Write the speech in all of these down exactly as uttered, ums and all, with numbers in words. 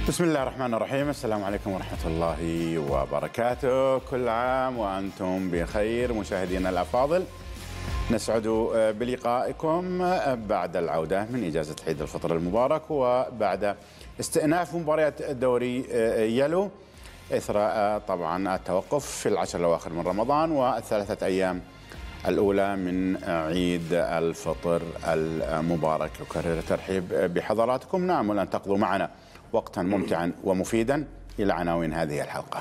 بسم الله الرحمن الرحيم. السلام عليكم ورحمة الله وبركاته. كل عام وأنتم بخير مشاهدينا الأفاضل. نسعد بلقائكم بعد العودة من إجازة عيد الفطر المبارك وبعد استئناف مباريات الدوري يلو إثر طبعا التوقف في العشر الأواخر من رمضان والثلاثة أيام الأولى من عيد الفطر المبارك. أكرر الترحيب بحضراتكم. نأمل أن تقضوا معنا وقتا ممتعا ومفيدا. إلى عناوين هذه الحلقة.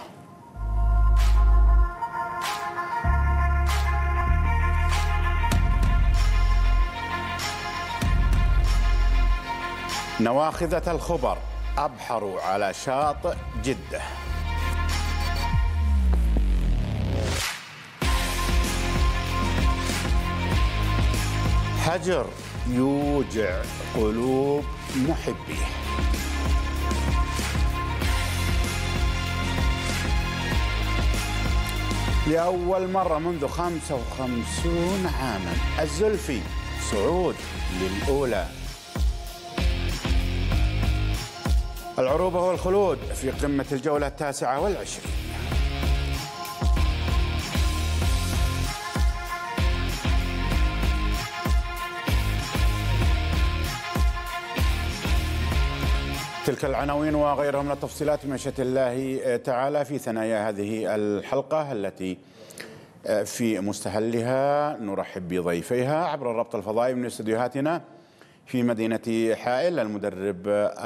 نواخذة الخبر أبحروا على شاطئ جدة. هجر يوجع قلوب محبيه. لأول مرة منذ خمسة وخمسين عاما الزلفي صعود للأولى. العروبة والخلود في قمة الجولة التاسعة والعشرين. تلك العناوين وغيرها من التفصيلات بمشيئة الله تعالى في ثنايا هذه الحلقة التي في مستهلها نرحب بضيفيها عبر الربط الفضائي من استديوهاتنا في مدينة حائل. المدرب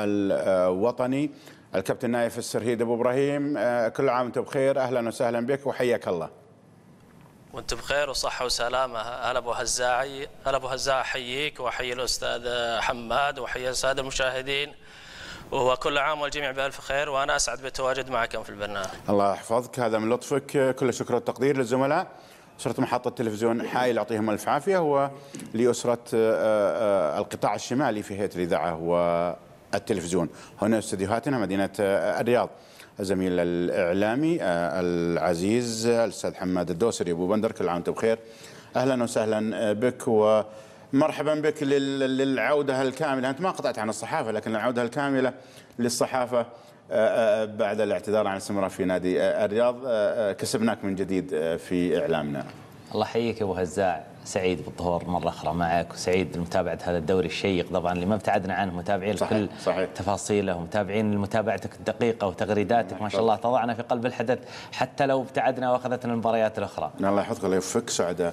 الوطني الكابتن نايف السرهيد أبو إبراهيم، كل عام وأنت بخير. أهلا وسهلا بك وحياك الله. وانت بخير وصحة وسلامة. هلا ابو هزاعي. هلا ابو هزاع، احييك واحيي الاستاذ حماد واحيي السادة المشاهدين، وكل عام والجميع بألف خير، وأنا أسعد بالتواجد معكم في البرنامج. الله يحفظك، هذا من لطفك. كل الشكر والتقدير للزملاء أسرة محطة تلفزيون حائل، يعطيهم ألف عافية، ولأسرة القطاع الشمالي في هيئة الإذاعة والتلفزيون هنا استديوهاتنا مدينة الرياض. الزميل الإعلامي العزيز الأستاذ حماد الدوسري أبو بندر، كل عام وأنت بخير. أهلا وسهلا بك و مرحبا بك للعودة الكاملة. أنت ما قطعت عن الصحافة، لكن العودة الكاملة للصحافة بعد الاعتذار عن الاستمرار في نادي الرياض. كسبناك من جديد في إعلامنا. الله يحييك يا أبو هزاع، سعيد بالظهور مرة أخرى معك، وسعيد لمتابعة هذا الدوري الشيق طبعا اللي ما ابتعدنا عنه، متابعين كل صحيح. تفاصيله ومتابعين لمتابعتك الدقيقة وتغريداتك ما شاء الله، تضعنا في قلب الحدث حتى لو ابتعدنا وأخذتنا المباريات الأخرى. الله يحفظك، الله يوفقك. سعداء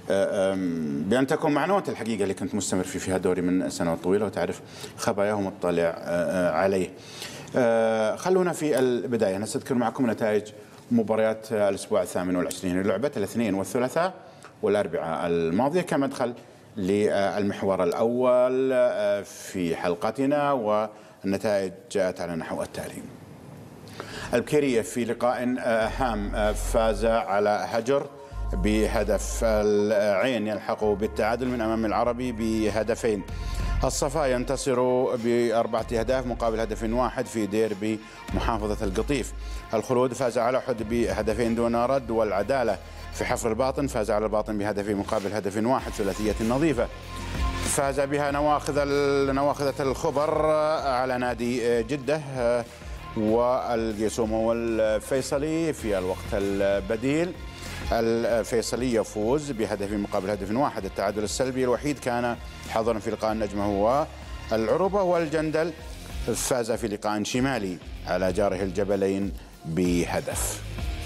بأن تكون معنا وأنت الحقيقة اللي كنت مستمر في فيها دوري من سنوات طويلة وتعرف خباياه ومطلع عليه. خلونا في البداية نستذكر معكم نتائج مباريات الأسبوع الثامن والعشرين اللي لعبت الاثنين والثلاثاء والأربعاء الماضية كمدخل للمحور الأول في حلقتنا، والنتائج جاءت على نحو التالي. البكيرية في لقاء هام فاز على هجر بهدف. العين يلحق بالتعادل من أمام العربي بهدفين. الصفا ينتصر بأربعة أهداف مقابل هدف واحد في ديربي محافظة القطيف. الخلود فاز على أحد بهدفين دون رد. والعدالة في حفر الباطن فاز على الباطن بهدف مقابل هدف واحد، ثلاثية نظيفة فاز بها نواخذ نواخذة الخبر على نادي جدة والقيسوم والفيصلي في الوقت البديل. الفيصلي يفوز بهدف مقابل هدف واحد. التعادل السلبي الوحيد كان حاضرا في لقاء النجمة هو العروبة. والجندل فاز في لقاء شمالي على جاره الجبلين بهدف.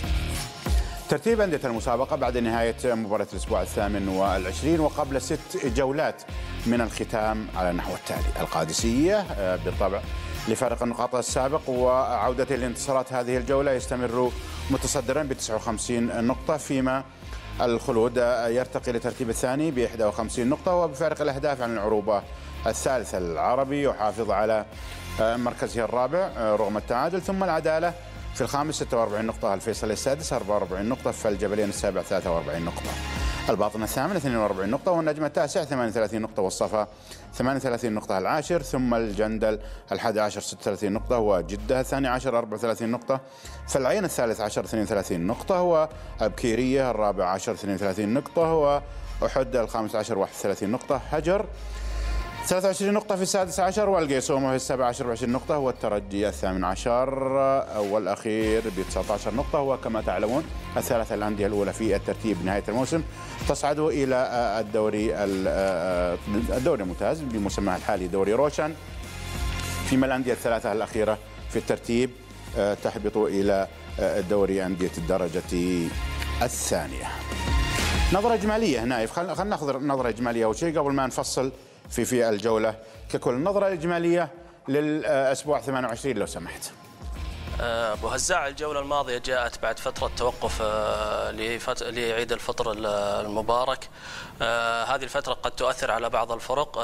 ترتيب أندية المسابقة بعد نهاية مباراة الأسبوع الثامن والعشرين وقبل ست جولات من الختام على النحو التالي. القادسية بالطبع لفارق النقاط السابق وعودته لانتصارات هذه الجولة يستمر متصدرا ب تسعة وخمسين نقطة، فيما الخلود يرتقي للترتيب الثاني ب إحدى وخمسين نقطة وبفارق الأهداف عن العروبة الثالث. العربي يحافظ على مركزه الرابع رغم التعادل، ثم العدالة في الخامس ستة وأربعين نقطة، الفيصلي السادس أربعة وأربعين نقطة، فالجبلين السابع ثلاثة وأربعين نقطة، الباطن الثامن اثنين وأربعين نقطة، والنجم التاسع ثمانية وثلاثين نقطة، والصفا ثمانية وثلاثين نقطة العاشر، ثم الجندل الحادي عشر ستة وثلاثين نقطة، وجدة الثاني عشر أربعة وثلاثين نقطة، فالعين الثالث عشر اثنين وثلاثين نقطة، وأبكيرية الرابع عشر اثنين وثلاثين نقطة، وأحد الخامس عشر واحد وثلاثين نقطة. هجر ثلاثة وعشرين نقطة في السادس عشر، والقيسومة في السابع عشر بعشرين نقطة، والترجي الثامن عشر والأخير ب تسعة عشر نقطة. وكما تعلمون الثلاثة الأندية الأولى في الترتيب نهاية الموسم تصعد إلى الدوري الدوري الممتاز بمسماه الحالي دوري روشن، فيما الأندية الثلاثة الأخيرة في الترتيب تهبط إلى دوري أندية الدرجة الثانية. نظرة إجمالية نايف، خلينا ناخذ نظرة إجمالية أول شيء قبل ما نفصل في في الجولة ككل. نظرة إجمالية للأسبوع ثمانية وعشرين لو سمحت. أبو هزاع، الجولة الماضية جاءت بعد فترة توقف لعيد الفطر المبارك. هذه الفترة قد تؤثر على بعض الفرق.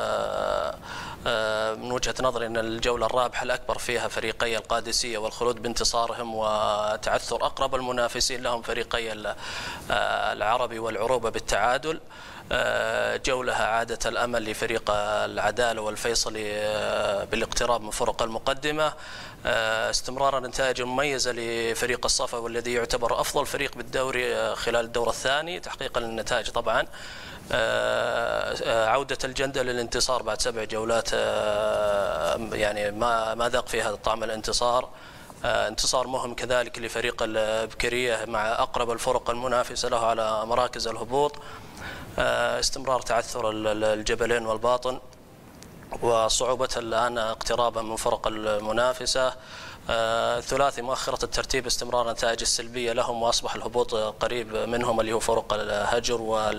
من وجهة نظري أن الجولة الرابحة الأكبر فيها فريقي القادسية والخلود بانتصارهم وتعثر أقرب المنافسين لهم فريقي العربي والعروبة بالتعادل. جولها عادة الأمل لفريق العدالة والفيصلي بالاقتراب من فرق المقدمة. استمرار النتائج المميزة لفريق الصفا والذي يعتبر أفضل فريق بالدوري خلال الدور الثاني تحقيقا للنتائج طبعا. عودة الجندة للانتصار بعد سبع جولات يعني ما ما ذاق فيها طعم الانتصار. انتصار مهم كذلك لفريق البكرية مع أقرب الفرق المنافسة له على مراكز الهبوط. استمرار تعثر الجبلين والباطن وصعوبة الآن اقترابا من فرق المنافسة. ثلاثي مؤخرة الترتيب استمرار النتائج السلبية لهم، وأصبح الهبوط قريب منهم اللي هو فرق الهجر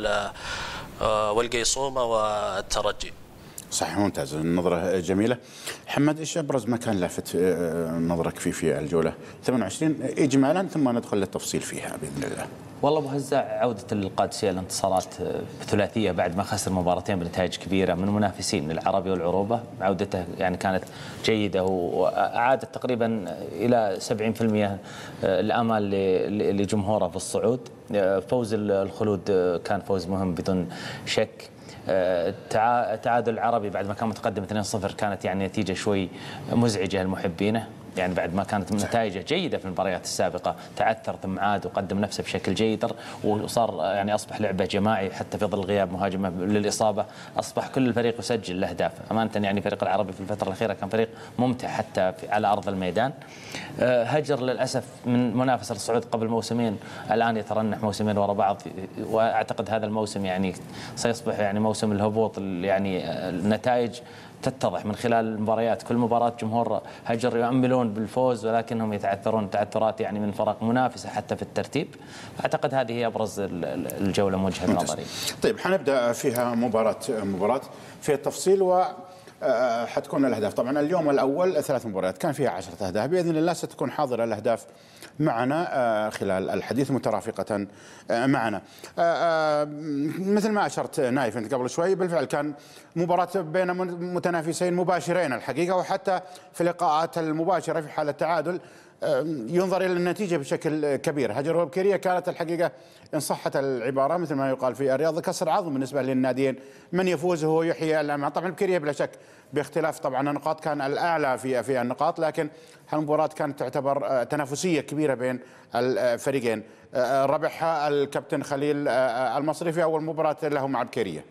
والقيصومة والترجي. صحيح، ممتاز، النظرة جميلة. حمد، ايش ابرز ما كان لافت نظرك في في الجولة ثمانية وعشرين اجمالا، ثم ندخل للتفصيل فيها باذن الله؟ والله ابو هزاع، عودة القادسية الانتصارات بثلاثية بعد ما خسر مباراتين بنتائج كبيرة من منافسين العربي والعروبة، عودته يعني كانت جيدة وأعادت تقريبا إلى سبعين بالمئة الآمال لجمهوره في الصعود. فوز الخلود كان فوز مهم بدون شك. التعادل العربي بعد ما كان متقدم اثنين صفر كانت يعني نتيجة شوي مزعجة لمحبينه، يعني بعد ما كانت نتائجه جيدة في المباريات السابقة تعثر ثم عاد وقدم نفسه بشكل جيد، وصار يعني أصبح لعبة جماعي حتى في ظل غياب مهاجمه للإصابة. أصبح كل الفريق يسجل الأهداف أمانة. يعني فريق العربي في الفترة الأخيرة كان فريق ممتع حتى على أرض الميدان. هجر للأسف من منافسة للصعود قبل موسمين، الآن يترنح موسمين وراء بعض، وأعتقد هذا الموسم يعني سيصبح يعني موسم الهبوط. يعني النتائج تتضح من خلال المباريات، كل مباراة جمهور هجر يؤملون بالفوز ولكنهم يتعثرون تعثرات يعني من فرق منافسة حتى في الترتيب. أعتقد هذه هي أبرز الجولة من وجهة نظري. طيب، حنبدأ فيها مباراة مباراة في التفصيل، و حتكون الأهداف طبعا اليوم الأول ثلاث مباريات كان فيها عشرة أهداف، بإذن الله ستكون حاضرة الأهداف معنا خلال الحديث مترافقة معنا. مثل ما أشرت نايف أنت قبل شوي، بالفعل كان مباراة بين متنافسين مباشرين الحقيقة، وحتى في اللقاءات المباشرة في حالة تعادل ينظر إلى النتيجة بشكل كبير. هجر وبكيرية كانت الحقيقة إن صحت العبارة مثل ما يقال في الرياضة كسر عظم بالنسبة للناديين، من يفوز هو يحيي الأمام. طبعا البكيرية بلا شك باختلاف طبعا النقاط كان الأعلى في في النقاط، لكن هالمباراة كانت تعتبر تنافسية كبيرة بين الفريقين. ربحها الكابتن خليل المصري في أول مباراة له مع البكيرية.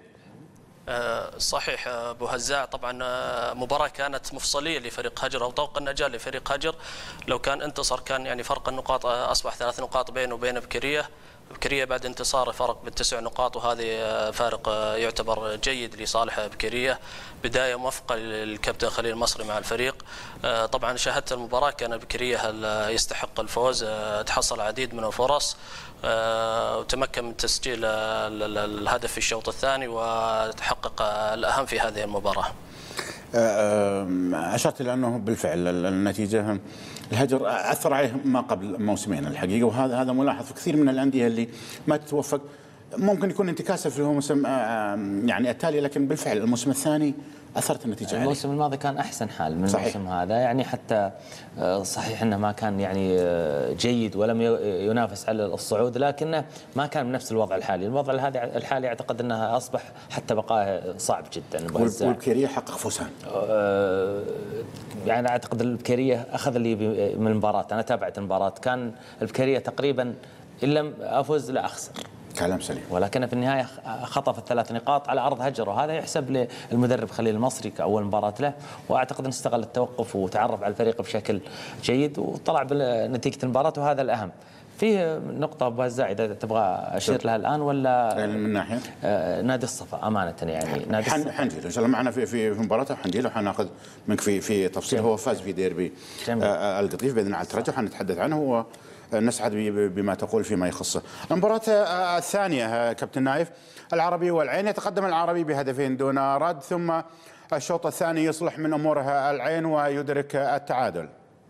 صحيح أبو هزاع، طبعا مباراة كانت مفصلية لفريق هجر أو طوق النجاة لفريق هجر. لو كان انتصر كان يعني فرق النقاط أصبح ثلاث نقاط بينه وبين بكيرية. بكيرية بعد انتصاره فرق بالتسع نقاط، وهذه فارق يعتبر جيد لصالح بكيرية. بداية موفقة للكابتن خليل المصري مع الفريق. طبعا شاهدت المباراة، كان بكيرية يستحق الفوز، تحصل العديد من الفرص وتمكن من تسجيل الهدف في الشوط الثاني وتحقق الأهم في هذه المباراة. أشرت إلى أنه بالفعل النتيجة الهجر أثر عليه ما قبل موسمين الحقيقة، وهذا هذا ملاحظ في كثير من الأندية اللي ما تتوفق. ممكن يكون انتكاسة في الموسم يعني التالي، لكن بالفعل الموسم الثاني أثرت النتيجة عليه. الموسم الماضي كان أحسن حال من الموسم هذا، يعني حتى صحيح أنه ما كان يعني جيد ولم ينافس على الصعود، لكنه ما كان بنفس الوضع الحالي. الوضع هذا الحالي أعتقد أنه أصبح حتى بقائه صعب جدا. والبكيرية حقق فوزان. يعني أعتقد البكيرية أخذ اللي من المباراة. أنا تابعت المباراة، كان البكيرية تقريبا إن لم أفوز لا أخسر، كلام سليم. ولكن في النهايه خطف الثلاث نقاط على ارض هجر، وهذا يحسب للمدرب خليل المصري كاول مباراه له، واعتقد انه استغل التوقف وتعرف على الفريق بشكل جيد وطلع بنتيجه المباراه، وهذا الاهم. فيه نقطة أبو هزاع إذا تبغى أشير لها الآن ولا من ناحية آه نادي الصفا أمانة يعني نادي الصفا حنجي إن شاء الله معنا في في مباراته حنجي له وحناخذ منك في في تفصيل. هو فاز في ديربي آه القطيف بإذن الله على الترجي وحنتحدث عنه ونسعد بما تقول فيما يخصه. المباراة الثانية كابتن نايف، العربي والعين، يتقدم العربي بهدفين دون رد، ثم الشوط الثاني يصلح من أمورها العين ويدرك التعادل.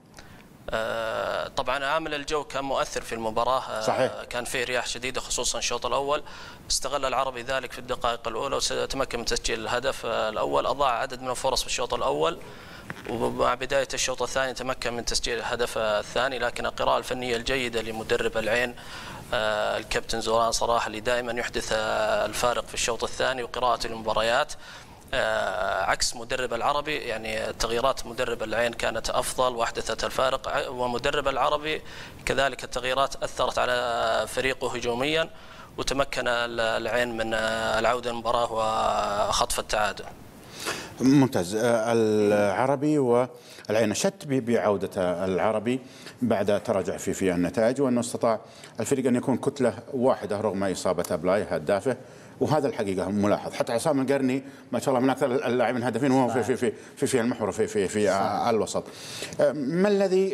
طبعا عامل الجو كان مؤثر في المباراة. صحيح. كان فيه رياح شديدة خصوصا الشوط الأول، استغل العربي ذلك في الدقائق الأولى وتمكن من تسجيل الهدف الأول، أضاع عدد من الفرص في الشوط الأول، ومع بداية الشوط الثاني تمكن من تسجيل الهدف الثاني. لكن القراءة الفنية الجيدة لمدرب العين الكابتن زوران صراحة اللي دائما يحدث الفارق في الشوط الثاني، وقراءة المباريات عكس مدرب العربي، يعني تغييرات مدرب العين كانت أفضل وأحدثت الفارق، ومدرب العربي كذلك التغييرات أثرت على فريقه هجوميا، وتمكن العين من العودة للمباراة وخطف التعادل. ممتاز. العربي والعين شت بعودة العربي بعد تراجع في في النتائج، وأنه استطاع الفريق أن يكون كتلة واحدة رغم إصابة أبلاي هدافه، وهذا الحقيقه ملاحظ. حتى عصام القرني ما شاء الله من اكثر اللاعبين هدفين وهو في في في في, في المحور في في في الوسط. ما الذي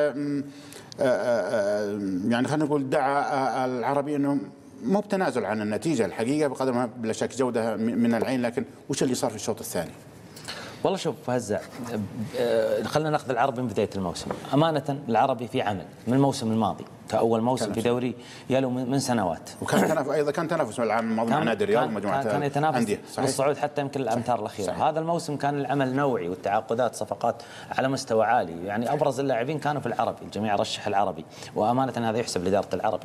يعني خلينا نقول دعا العربي انه مو بتنازل عن النتيجه الحقيقه بقدر ما بلا شك جوده من العين، لكن وش اللي صار في الشوط الثاني؟ والله شوف هزع، خلينا ناخذ العربي من بدايه الموسم. امانه العربي في عمل من الموسم الماضي كأول موسم في دوري يالو من سنوات، وكان تنافس ايضا، كان تنافس العام الماضي مع نادي الرياض ومجموعه كان يتنافس بالصعود حتى يمكن الامتار الاخيره. صحيح. هذا الموسم كان العمل نوعي والتعاقدات صفقات على مستوى عالي، يعني ابرز اللاعبين كانوا في العربي، الجميع رشح العربي، وامانه هذا يحسب لاداره العربي.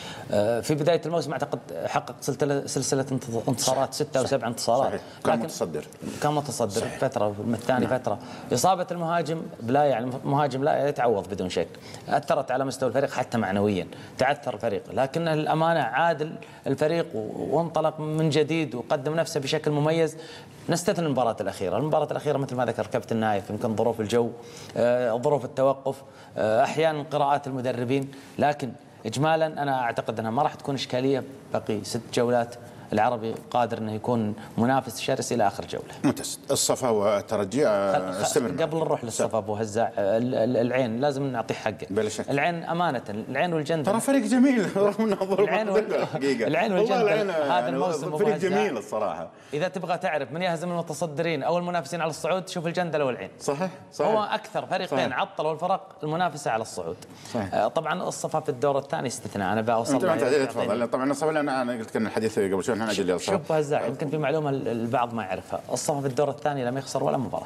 في بدايه الموسم اعتقد حقق سلسله انتصارات ستة او سبع انتصارات. صحيح. كان متصدر كان متصدر صحيح. فتره الثاني نعم. فتره اصابه المهاجم بلا يعني مهاجم لا يتعوض بدون شك، اثرت على مستوى الفريق حتى معنويا، تعثر الفريق، لكن الامانه عادل الفريق وانطلق من جديد وقدم نفسه بشكل مميز. نستثني المباراه الاخيره، المباراه الاخيره مثل ما ذكر كابتن نايف يمكن ظروف الجو، ظروف التوقف، احيانا قراءات المدربين، لكن اجمالا انا اعتقد انها ما راح تكون اشكاليه. بقي ست جولات، العربي قادر انه يكون منافس شرس الى اخر جوله. ممتاز. الصفا والترجي استمر. قبل نروح للصفا ابو هزاع، العين لازم نعطيه حقه. بلا شك. العين امانه، العين والجندل ترى فريق جميل رغم انه العين والحقيقه العين والجندل هذا الموسم فريق جميل الصراحه. اذا تبغى تعرف من يهزم المتصدرين او المنافسين على الصعود شوف الجندل والعين. صحيح صحيح. هو اكثر فريقين عطلوا الفرق المنافسه على الصعود. صحيح. طبعا الصفا في الدور الثاني استثناء، انا بوصل تفضل. طبعا الصفا انا انا قلت كان الحديث قبل شوي انا اجل شوف هزاع، يمكن في معلومه البعض ما يعرفها، الصفا في الدور الثاني لم يخسر ولا مباراه،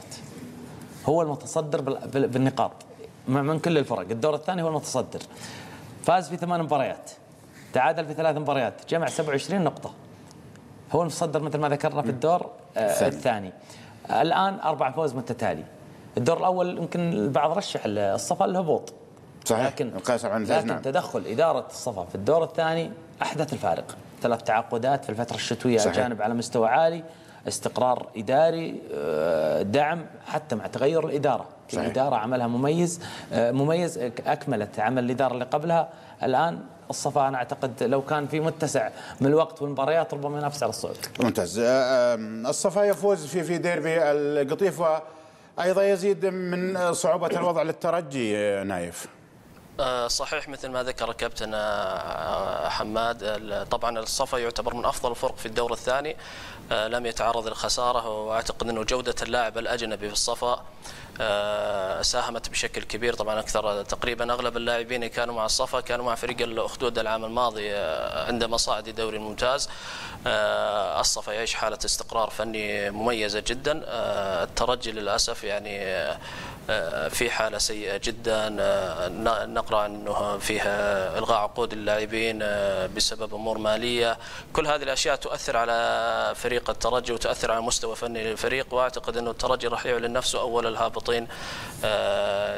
هو المتصدر بالنقاط من كل الفرق. الدور الثاني هو المتصدر، فاز في ثمان مباريات، تعادل في ثلاث مباريات، جمع سبعة وعشرين نقطه، هو المتصدر مثل ما ذكرنا في الدور الثاني. الثاني الان اربع فوز متتالي. الدور الاول يمكن البعض رشح الصفا الهبوط، صحيح. لكن عن لكن نعم. تدخل اداره الصفا في الدور الثاني احدث الفارق، ثلاث تعاقدات في الفتره الشتويه اجانب على مستوى عالي، استقرار اداري، دعم حتى مع تغير الاداره. صحيح. الاداره عملها مميز مميز اكملت عمل الاداره اللي قبلها. الان الصفا انا اعتقد لو كان في متسع من الوقت والمباريات ربما ينافس على الصعود. ممتاز. الصفا يفوز في في ديربي القطيف، وايضا يزيد من صعوبه الوضع للترجي نايف. صحيح مثل ما ذكر الكابتن حماد، طبعا الصفا يعتبر من افضل الفرق في الدور الثاني، لم يتعرض للخساره، واعتقد انه جوده اللاعب الاجنبي في الصفا ساهمت بشكل كبير. طبعا اكثر تقريبا اغلب اللاعبين اللي كانوا مع الصفا كانوا مع فريق الاخدود العام الماضي عندما صعد الدوري الممتاز. الصفا يعيش حاله استقرار فني مميزه جدا. الترجي للاسف يعني في حاله سيئه جدا، نقرا انه فيها الغاء عقود اللاعبين بسبب امور ماليه. كل هذه الاشياء تؤثر على فريق الترجي وتؤثر على مستوى فني للفريق، واعتقد انه الترجي راح يعلن نفسه اول الهابطين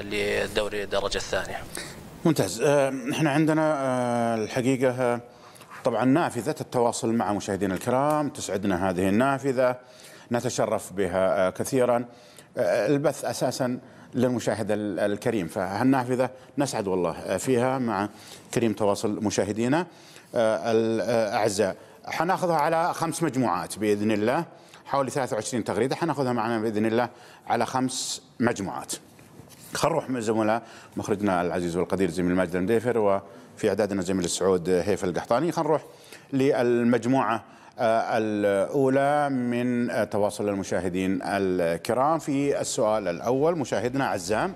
للدوري الدرجه الثانيه. ممتاز. احنا عندنا الحقيقه طبعا نافذة التواصل مع مشاهدينا الكرام، تسعدنا هذه النافذة، نتشرف بها كثيرا. البث أساسا للمشاهد الكريم، فهالنافذة نسعد والله فيها مع كريم تواصل مشاهدينا الأعزاء. حناخذها على خمس مجموعات بإذن الله، حوالي ثلاثة وعشرين تغريدة حناخذها معنا بإذن الله على خمس مجموعات. خلينا نروح من الزملاء، مخرجنا العزيز والقدير زميل ماجد المديفر، وفي إعدادنا زميل السعود هيفا القحطاني. خلينا نروح للمجموعة الأولى من تواصل المشاهدين الكرام. في السؤال الأول مشاهدنا عزام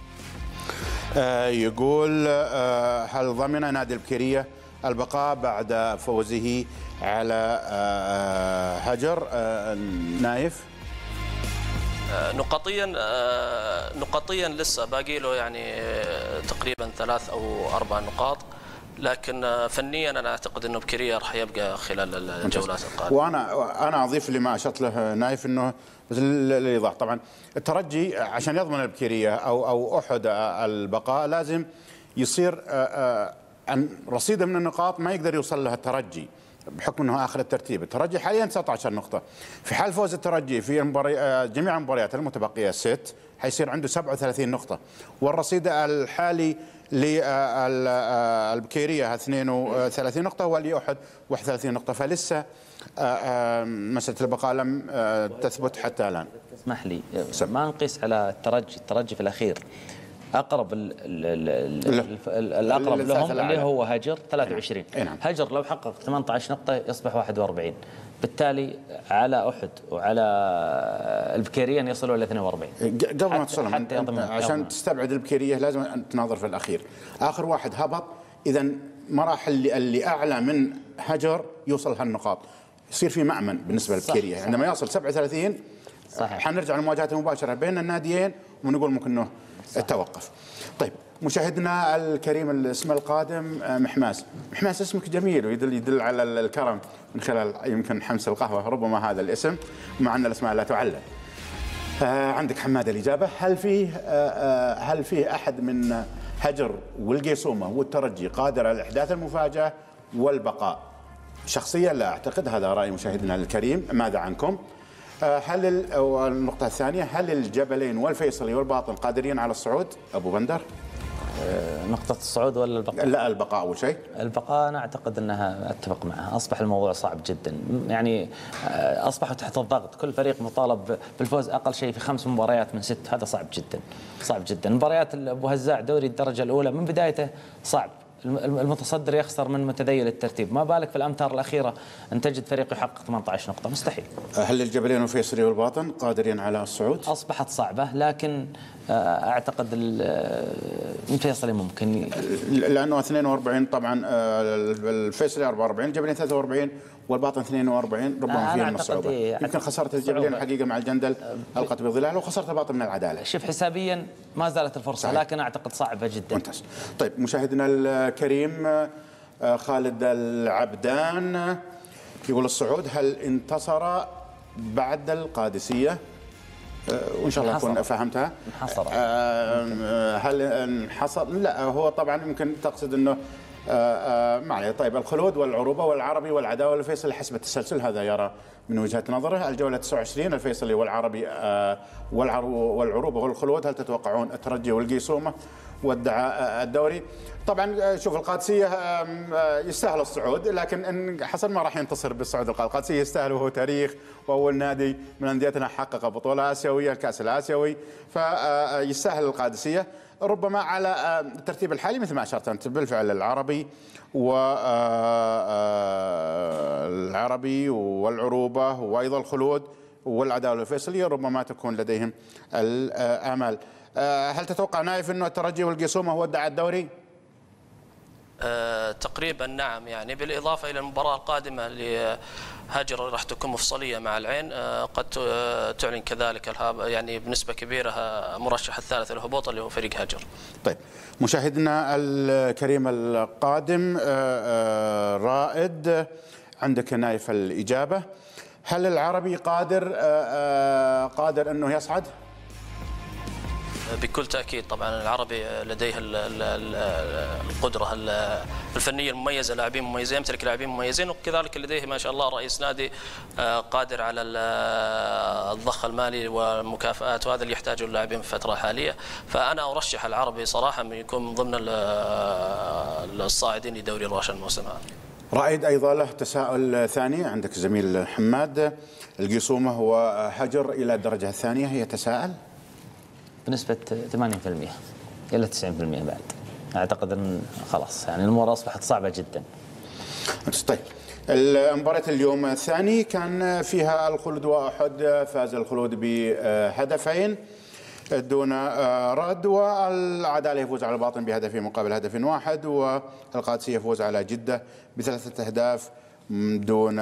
يقول: هل ضمن نادي البكيرية البقاء بعد فوزه على هجر؟ نايف. نقطيا نقطيا لسه باقي له يعني تقريبا ثلاث او اربع نقاط، لكن فنيا انا اعتقد انه بكيريا راح يبقى خلال الجولات القادمه. وانا انا اضيف لما اشرت له نايف انه بس للايضاح، طبعا الترجي عشان يضمن البكيريا او او احد البقاء لازم يصير عن رصيده من النقاط ما يقدر يوصل لها الترجي بحكم انه اخر الترتيب. الترجي حاليا تسعة عشر نقطه، في حال فوز الترجي في المباري... جميع المباريات المتبقيه ست حيصير عنده سبعة وثلاثين نقطه، والرصيد الحالي للبكيريه اثنين وثلاثين نقطه ولأحد واحد وثلاثين نقطه، فلسه مساله البقاء لم تثبت حتى الان. اسمح لي ما نقيس على الترجي، الترجي في الاخير اقرب ال ال ال الاقرب لهم اللي هو هجر ثلاثة وعشرين. نعم. هجر لو حقق ثمانية عشر نقطه يصبح واحد وأربعين، بالتالي على احد وعلى البكيريه يصلوا الى اثنين وأربعين. قبل ما تصل عشان تستبعد البكيريه لازم تناظر في الاخير. اخر واحد هبط، اذا مراحل اللي, اللي اعلى من هجر يوصل هالنقاط، يصير في مأمن بالنسبه للبكيريه. عندما يصل سبعة وثلاثين صحيح حنرجع للمواجهات المباشره بين الناديين ونقول ممكن انه توقف. طيب مشاهدنا الكريم، الاسم القادم محماس. محماس اسمك جميل ويدل يدل على الكرم من خلال يمكن حمس القهوه، ربما هذا الاسم، مع ان الاسماء لا تعلل. آه عندك حماد الإجابة. هل فيه آه هل فيه احد من هجر والقيصومه والترجي قادر على احداث المفاجاه والبقاء؟ شخصيا لا اعتقد، هذا راي مشاهدنا الكريم. ماذا عنكم؟ هل النقطة الثانية، هل الجبلين والفيصلي والباطن قادرين على الصعود؟ أبو بندر. نقطة الصعود ولا البقاء؟ لا البقاء أول شيء. البقاء أنا أعتقد أنها أتفق معها، أصبح الموضوع صعب جدا، يعني أصبحوا تحت الضغط، كل فريق مطالب بالفوز أقل شيء في خمس مباريات من ست، هذا صعب جدا صعب جدا. مباريات أبو هزاع دوري الدرجة الأولى من بدايته صعب، المتصدر يخسر من متذيل الترتيب، ما بالك في الامتار الاخيره ان تجد فريق يحقق ثمانية عشر نقطه، مستحيل. هل الجبلين والفيصلي والباطن قادرين على الصعود؟ اصبحت صعبه، لكن اعتقد الفيصلي ممكن، لانه اثنين وأربعين طبعا، الفيصلي أربعة وأربعين، الجبلين ثلاثة وأربعين والباطن اثنين وأربعين، ربما فيهم الصعوبه. يمكن خساره الجبلين الحقيقه مع الجندل القت بظلال، وخساره الباطن من العداله. شوف حسابيا ما زالت الفرصه، صحيح. لكن اعتقد صعبه جدا. ممتاز. طيب مشاهدنا الكريم خالد العبدان يقول: الصعود هل انتصر بعد القادسيه؟ وان شاء الله اكون فهمتها. انحصر. هل انحصر؟ لا، هو طبعا يمكن تقصد انه ما عليه. طيب الخلود والعروبه والعربي والعداوه والفيصلي حسب التسلسل، هذا يرى من وجهه نظره. الجوله تسعة وعشرين الفيصلي والعربي والعروبه والخلود، هل تتوقعون الترجي والقيصومه والدعاء الدوري؟ طبعا شوف القادسيه يستاهل الصعود، لكن ان حسن ما راح ينتصر بالصعود. القادسيه يستاهل، وهو تاريخ واول نادي من انديتنا حقق بطوله اسيويه، الكاس الاسيوي، فيستاهل القادسيه. ربما على الترتيب الحالي مثل ما اشرت انت بالفعل العربي والعربي والعروبه وايضا الخلود والعداوه الفيصليه ربما تكون لديهم الامال. هل تتوقع نايف انه الترجي والقيصومه هو ادعى الدوري؟ أه تقريبا نعم، يعني بالاضافه الى المباراه القادمه لهجر راح تكون مفصليه مع العين، أه قد تعلن كذلك يعني بنسبه كبيره مرشح الثالث للهبوط اللي هو فريق هجر. طيب مشاهدنا الكريم القادم أه رائد، عندك نايف الاجابه. هل العربي قادر أه قادر انه يصعد؟ بكل تأكيد طبعا العربي لديه القدرة الفنية المميزة، لاعبين مميزين، يمتلك لاعبين مميزين، وكذلك لديه ما شاء الله رئيس نادي قادر على الضخ المالي والمكافآت، وهذا اللي يحتاجه اللاعبين في الفترة الحالية. فأنا أرشح العربي صراحة من يكون من ضمن الصاعدين لدوري روشن الموسم هذا. رائد أيضا له تساؤل ثاني عندك زميل حماد، القيصومة وهجر إلى الدرجة الثانية، هي تساءل بنسبة ثمانين بالمئة إلى تسعين بالمئة بعد. أعتقد أن خلاص يعني الأمور أصبحت صعبة جدا. طيب، المباراة اليوم الثاني كان فيها الخلود وأحد، فاز الخلود بهدفين دون رد، والعدالة يفوز على الباطن بهدف مقابل هدف واحد، والقادسية يفوز على جدة بثلاثة أهداف دون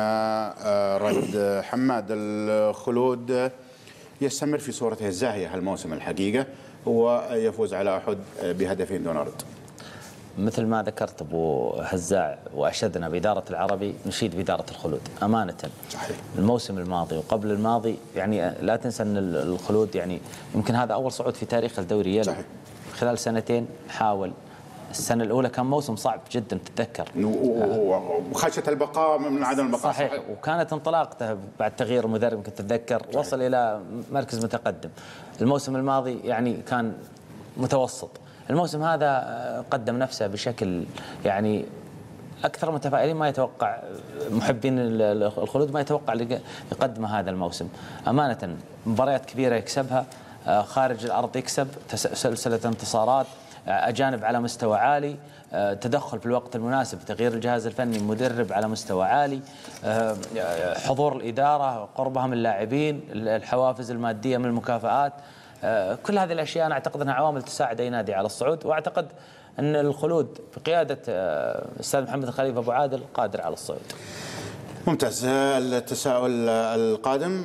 رد. حماد، الخلود يستمر في صورته الزاهية هالموسم الحقيقة، ويفوز على أحد بهدفين دون رد. مثل ما ذكرت أبو هزاع وأشدنا بإدارة العربي، نشيد بإدارة الخلود أمانة. صحيح. الموسم الماضي وقبل الماضي يعني لا تنسى أن الخلود يعني يمكن هذا أول صعود في تاريخ الدوري. صحيح. خلال سنتين حاول. السنة الأولى كان موسم صعب جدا تتذكر، وخشية البقاء من عدم البقاء. صحيح. صحيح. وكانت انطلاقته بعد تغيير المدرب كنت تتذكر وصل إلى مركز متقدم. الموسم الماضي يعني كان متوسط. الموسم هذا قدم نفسه بشكل يعني أكثر متفائلين ما يتوقع محبين الخلود ما يتوقع يقدمه هذا الموسم. أمانة مباريات كبيرة يكسبها، خارج الأرض يكسب، سلسلة انتصارات، أجانب على مستوى عالي، تدخل في الوقت المناسب، تغيير الجهاز الفني، مدرب على مستوى عالي، حضور الإدارة، قربها من اللاعبين، الحوافز المادية من المكافآت. كل هذه الأشياء أنا أعتقد أنها عوامل تساعد أي نادي على الصعود، وأعتقد أن الخلود بقيادة الأستاذ محمد الخليفة أبو عادل قادر على الصعود. ممتاز. التساؤل القادم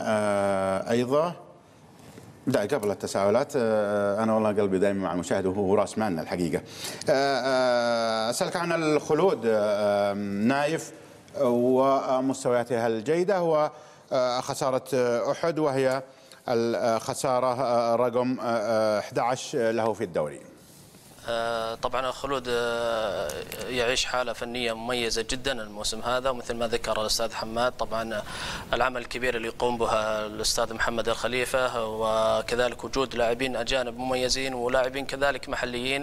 أيضا، لا قبل التساؤلات، أنا والله قلبي دائما مع المشاهد وهو راس مالنا الحقيقة. أسألك عن الخلود نايف ومستوياتها الجيدة وخسارة أحد، وهي الخسارة رقم أحد عشر له في الدوري. طبعا الخلود يعيش حالة فنية مميزة جدا الموسم هذا، ومثل ما ذكر الأستاذ حماد طبعا العمل الكبير اللي يقوم به الأستاذ محمد الخليفة، وكذلك وجود لاعبين أجانب مميزين ولاعبين كذلك محليين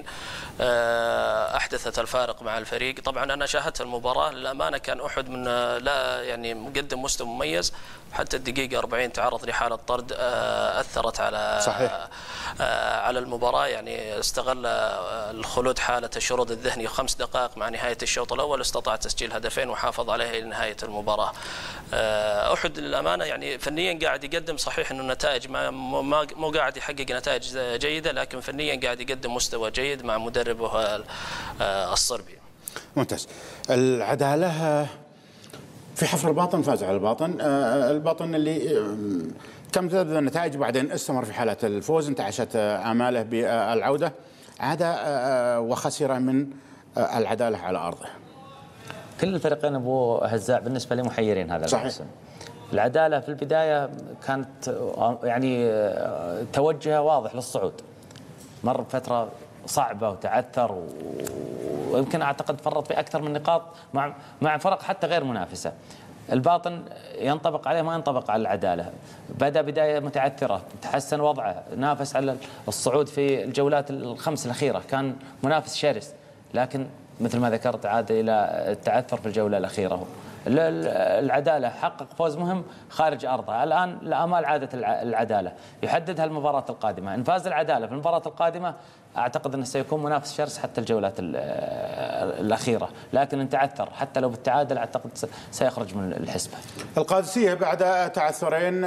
أحدثت الفارق مع الفريق. طبعا أنا شاهدت المباراة، للأمانة كان أحد من لا يعني مقدم مستوى مميز، حتى الدقيقة أربعين تعرض لحالة طرد أثرت على صحيح. على المباراة. يعني استغل الخلود حالة الشرود الذهني، خمس دقائق مع نهاية الشوط الأول استطاع تسجيل هدفين وحافظ عليه إلى نهاية المباراة. أحد للأمانة يعني فنيا قاعد يقدم، صحيح إنه النتائج ما مو قاعد يحقق نتائج جيدة، لكن فنيا قاعد يقدم مستوى جيد مع مدربه الصربي. ممتاز. العدالة في حفر الباطن فاز على الباطن، الباطن اللي كم تبدأ النتائج بعدين استمر في حالة الفوز، انتعشت آماله بالعودة، عاد وخسر من العدالة على أرضه. كل الفريقين أبو هزاع بالنسبة لي محيرين هذا الموسم. العدالة في البداية كانت يعني توجهها واضح للصعود، مر بفترة صعبة وتعثر، ويمكن أعتقد فرط في أكثر من نقاط مع مع فرق حتى غير منافسة. الباطن ينطبق عليه ما ينطبق على العدالة، بدأ بداية متعثرة، تحسن وضعه، نافس على الصعود في الجولات الخمس الأخيرة، كان منافس شرس، لكن مثل ما ذكرت عاد إلى التعثر في الجولة الأخيرة. العدالة حقق فوز مهم خارج أرضها، الآن الآمال عادت العدالة، يحددها المباراة القادمة. إن فاز العدالة في المباراة القادمة أعتقد أنه سيكون منافس شرس حتى الجولات الأخيرة، لكن إن تعثر حتى لو بالتعادل أعتقد سيخرج من الحسبة. القادسية بعد تعثرين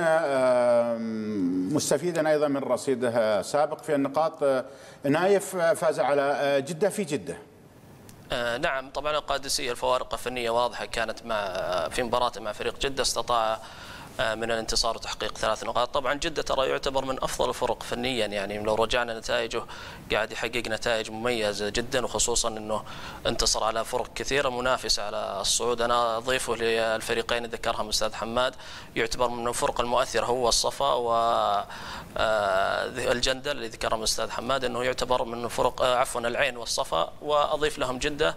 مستفيدا أيضا من رصيده سابق في النقاط، نايف فاز على جدة في جدة. آه نعم، طبعا القادسية الفوارق الفنية واضحة كانت مع في مباراته مع فريق جدة، استطاع من الانتصار وتحقيق ثلاث نقاط. طبعا جدة ترى يعتبر من أفضل الفرق فنيا، يعني لو رجعنا نتائجه قاعد يحقق نتائج مميزة جدا، وخصوصا أنه انتصر على فرق كثيرة منافسة على الصعود. أنا أضيفه للفريقين اللي ذكرهم أستاذ حماد، يعتبر من الفرق المؤثرة هو الصفا والجندل اللي ذكرهم أستاذ حماد، أنه يعتبر من الفرق عفوا العين والصفا، وأضيف لهم جدة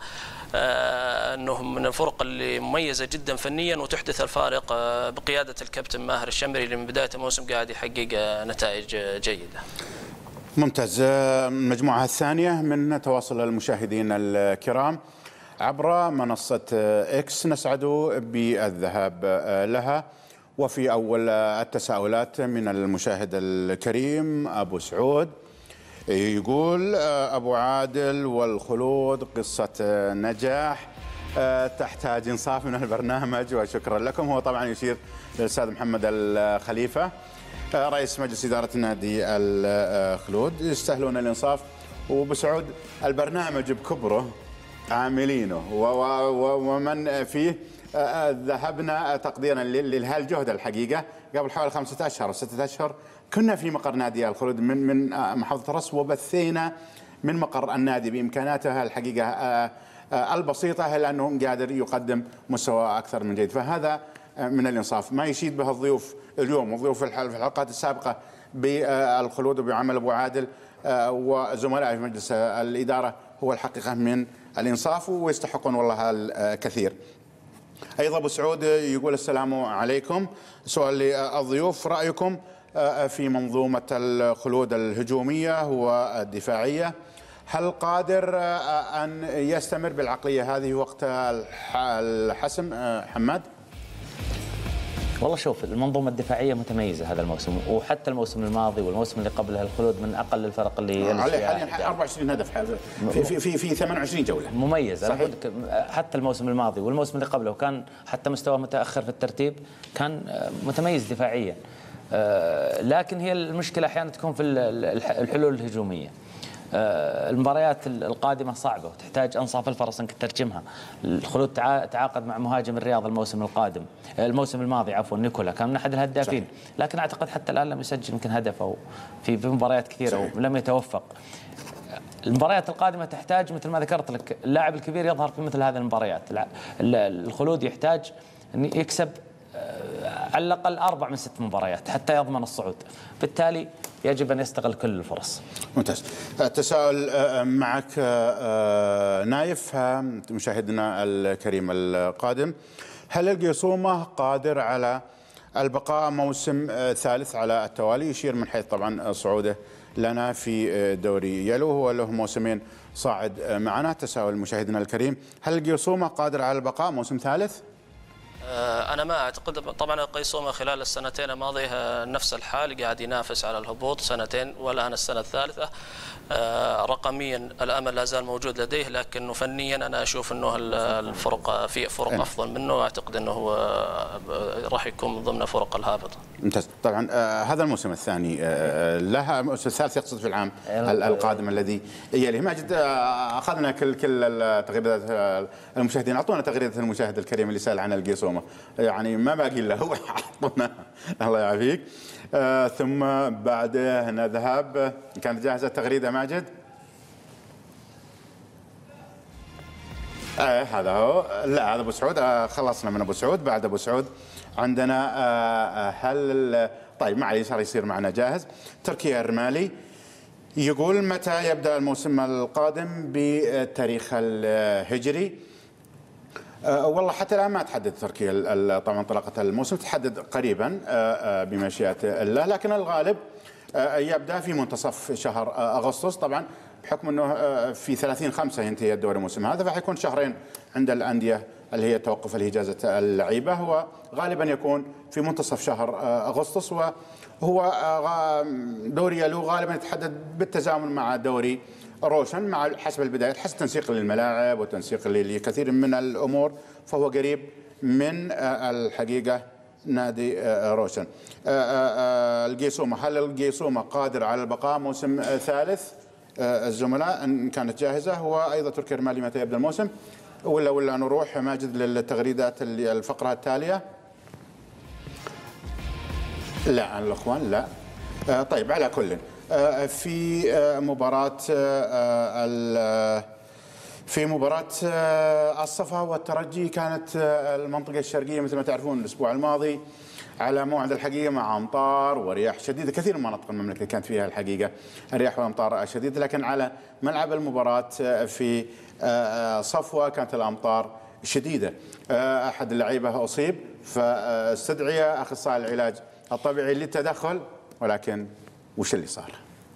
أنه من الفرق اللي مميزة جدا فنيا وتحدث الفارق بقيادة الكابتن ماهر الشمري اللي من بداية الموسم قاعد يحقق نتائج جيدة. ممتاز. المجموعة الثانية من تواصل المشاهدين الكرام عبر منصة إكس، نسعد بالذهاب لها. وفي أول التساؤلات من المشاهد الكريم أبو سعود يقول: أبو عادل والخلود قصة نجاح تحتاج إنصاف من البرنامج وشكرا لكم. هو طبعا يشير للأستاذ محمد الخليفة رئيس مجلس إدارة نادي الخلود. يستاهلون الإنصاف. وأبو سعود البرنامج بكبره عاملينه ومن فيه ذهبنا تقديرا لهالجهد الحقيقة قبل حوالي خمسة أشهر أو ستة أشهر كنا في مقر نادي الخلود من من محافظة الرص، وبثينا من مقر النادي بإمكاناته الحقيقة البسيطة، لأنه قادر يقدم مستوى أكثر من جيد. فهذا من الإنصاف. ما يشيد به الضيوف اليوم وضيوف في الحلقات السابقة بالخلود وبعمل أبو عادل وزملائه في مجلس الإدارة هو الحقيقة من الإنصاف، ويستحقون والله الكثير. أيضا أبو سعود يقول: السلام عليكم، سؤال للضيوف، رأيكم في منظومة الخلود الهجومية والدفاعية، هل قادر أن يستمر بالعقلية هذه وقت الحسم؟ حماد. والله شوف، المنظومة الدفاعية متميزة هذا الموسم، وحتى الموسم الماضي والموسم اللي قبله الخلود من أقل الفرق اللي حاليا أربعة وعشرين هدف في في في, في ثمانية وعشرين جولة. مميز. أنا أقول لك حتى الموسم الماضي والموسم اللي قبله كان حتى مستوى متأخر في الترتيب، كان متميز دفاعيا. لكن هي المشكلة أحيانا تكون في الحلول الهجومية. المباريات القادمة صعبة وتحتاج أنصاف الفرص أنك ترجمها. الخلود تعاقد مع مهاجم الرياض الموسم القادم، الموسم الماضي عفوا، نيكولا كان من أحد الهدافين، لكن أعتقد حتى الآن لم يسجل يمكن هدف أو في في مباريات كثيرة ولم يتوفق. المباريات القادمة تحتاج مثل ما ذكرت لك اللاعب الكبير يظهر في مثل هذه المباريات. الخلود يحتاج أن يكسب على الأقل أربع من ست مباريات حتى يضمن الصعود، بالتالي يجب أن يستغل كل الفرص. ممتاز. تساؤل معك نايف مشاهدنا الكريم القادم: هل القيصومة قادر على البقاء موسم ثالث على التوالي؟ يشير من حيث طبعا صعوده لنا في دوري يلو، هو له موسمين صاعد معنا. تساؤل مشاهدنا الكريم: هل القيصومة قادر على البقاء موسم ثالث؟ أنا ما أعتقد. طبعا القيصومة خلال السنتين الماضية نفس الحال، قاعد ينافس على الهبوط سنتين والآن السنة الثالثة. رقميا الأمل لا زال موجود لديه، لكنه فنيا أنا أشوف أنه الفرق في فرق أفضل منه، وأعتقد أنه هو راح يكون من ضمن فرق الهابطة. ممتاز. طبعا آه هذا الموسم الثاني آه لها الموسم الثالث يقصد في العام القادم الذي يليه. ماجد، آه أخذنا كل كل تغريدات المشاهدين، أعطونا تغريدة المشاهد الكريم اللي سأل عن القيصومة، يعني ما باقي إلا هو أعطونا. الله يعافيك. آه ثم بعده نذهب، كانت جاهزة التغريدة ماجد؟ آه هذا هو. لا هذا أبو سعود. آه خلصنا من أبو سعود. بعد أبو سعود عندنا آه هل طيب معليش صار يصير معنا جاهز. تركي الرمالي يقول: متى يبدأ الموسم القادم بالتاريخ الهجري؟ أه والله حتى الآن ما تحدد تركيا طبعا انطلاقة الموسم، تحدد قريبا أه بمشيئة الله، لكن الغالب أه يبدأ في منتصف شهر أغسطس، طبعا بحكم أنه في ثلاثين خمسة ينتهي الدوري الموسم هذا، فحيكون شهرين عند الأندية اللي هي توقف الإجازة اللعيبة، هو غالبا يكون في منتصف شهر أغسطس. وهو دوري يلو غالبا يتحدد بالتزامن مع دوري روشن مع حسب البدايات، حسب تنسيق للملاعب وتنسيق لكثير من الأمور، فهو قريب من الحقيقة نادي روشن. القيصومة، هل القيصومة قادر على البقاء موسم ثالث؟ الزملاء إن كانت جاهزة. هو أيضا تركي الرمالي متى يبدأ الموسم؟ ولا ولا نروح ماجد للتغريدات الفقرة التالية. لا الاخوان لا. آه طيب على كل آه في آه مباراة آه في مباراة آه الصفا والترجي كانت آه المنطقة الشرقية مثل ما تعرفون الاسبوع الماضي على موعد الحقيقة مع أمطار ورياح شديدة. كثير من مناطق المملكة كانت فيها الحقيقة الرياح والأمطار شديدة، لكن على ملعب المباراة في صفوة كانت الأمطار شديدة. أحد اللعيبة أصيب فاستدعي أخصائي العلاج الطبيعي للتدخل، ولكن وش اللي صار؟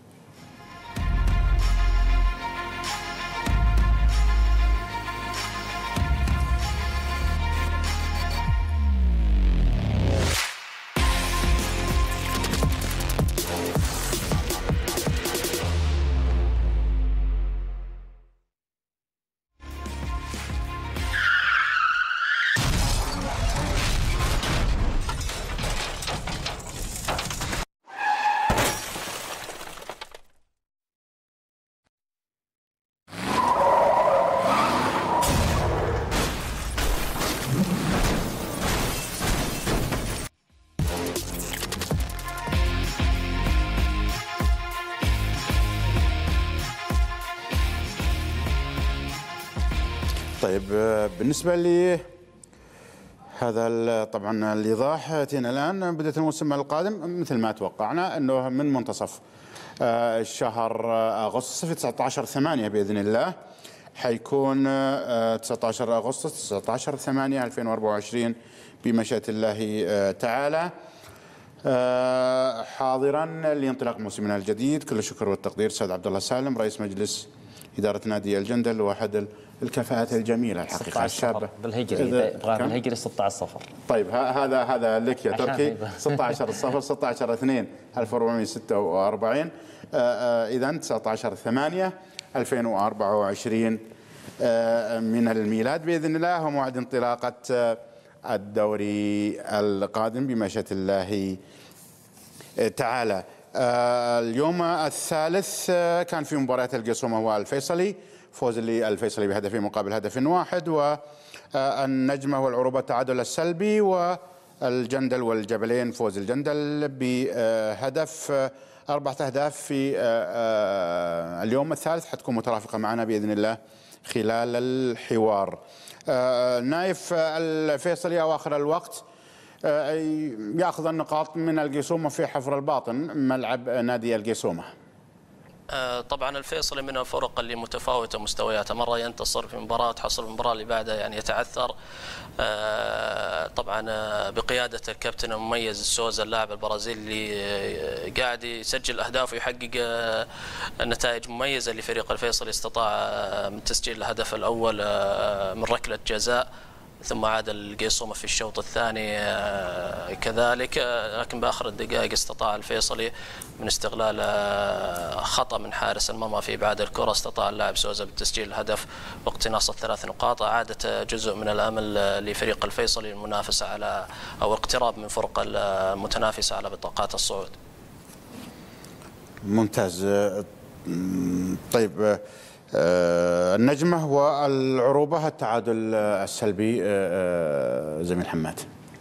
طيب بالنسبة لي هذا طبعا الإيضاح يأتينا الآن. بداية الموسم القادم مثل ما توقعنا أنه من منتصف شهر أغسطس في تسعة عشر ثمانية بإذن الله حيكون تسعة عشر أغسطس تسعة عشر ثمانية ألفين وأربعة وعشرين بمشيئة الله تعالى حاضرا لانطلاق موسمنا الجديد. كل الشكر والتقدير سيد عبد الله سالم رئيس مجلس إدارة نادي الجندل، واحد الكفاءات الجميلة الحقيقة الشابة. بالهجري يبغى بالهجري ستة عشر صفر. طيب هذا هذا لك يا تركي. ستة عشر صفر ستة عشر اثنين ألف وأربعمئة وستة وأربعين إذا تسعة عشر ثمانية ألفين وأربعة وعشرين من الميلاد بإذن الله، وموعد انطلاقة الدوري القادم بمشيئة الله تعالى. اليوم الثالث كان في مباريات القصومة والفيصلي، فوز الفيصلي بهدفين مقابل هدف واحد، والنجمة والعروبة التعادل السلبي، والجندل والجبلين فوز الجندل بهدف. أربعة أهداف في اليوم الثالث حتكون مترافقة معنا بإذن الله خلال الحوار. نايف الفيصلي أواخر الوقت يأخذ النقاط من القيصومة في حفر الباطن ملعب نادي القيصومة. طبعا الفيصلي من الفرق اللي متفاوته مستوياتها، مره ينتصر في مباراه تحصل المباراه اللي بعدها يعني يتعثر. طبعا بقياده الكابتن المميز السوزا اللاعب البرازيلي اللي قاعد يسجل اهداف ويحقق نتائج مميزه لفريق الفيصلي. استطاع من تسجيل الهدف الاول من ركله جزاء، ثم عاد القيصومة في الشوط الثاني كذلك، لكن بآخر الدقائق استطاع الفيصلي من استغلال خطأ من حارس المرمى في إبعاد الكرة، استطاع اللاعب سوزا بتسجيل الهدف واقتناص الثلاث نقاط. عادت جزء من الأمل لفريق الفيصلي المنافسة على أو اقتراب من فرق المتنافسة على بطاقات الصعود. ممتاز. طيب النجمة والعروبة التعادل السلبي زميل حماد.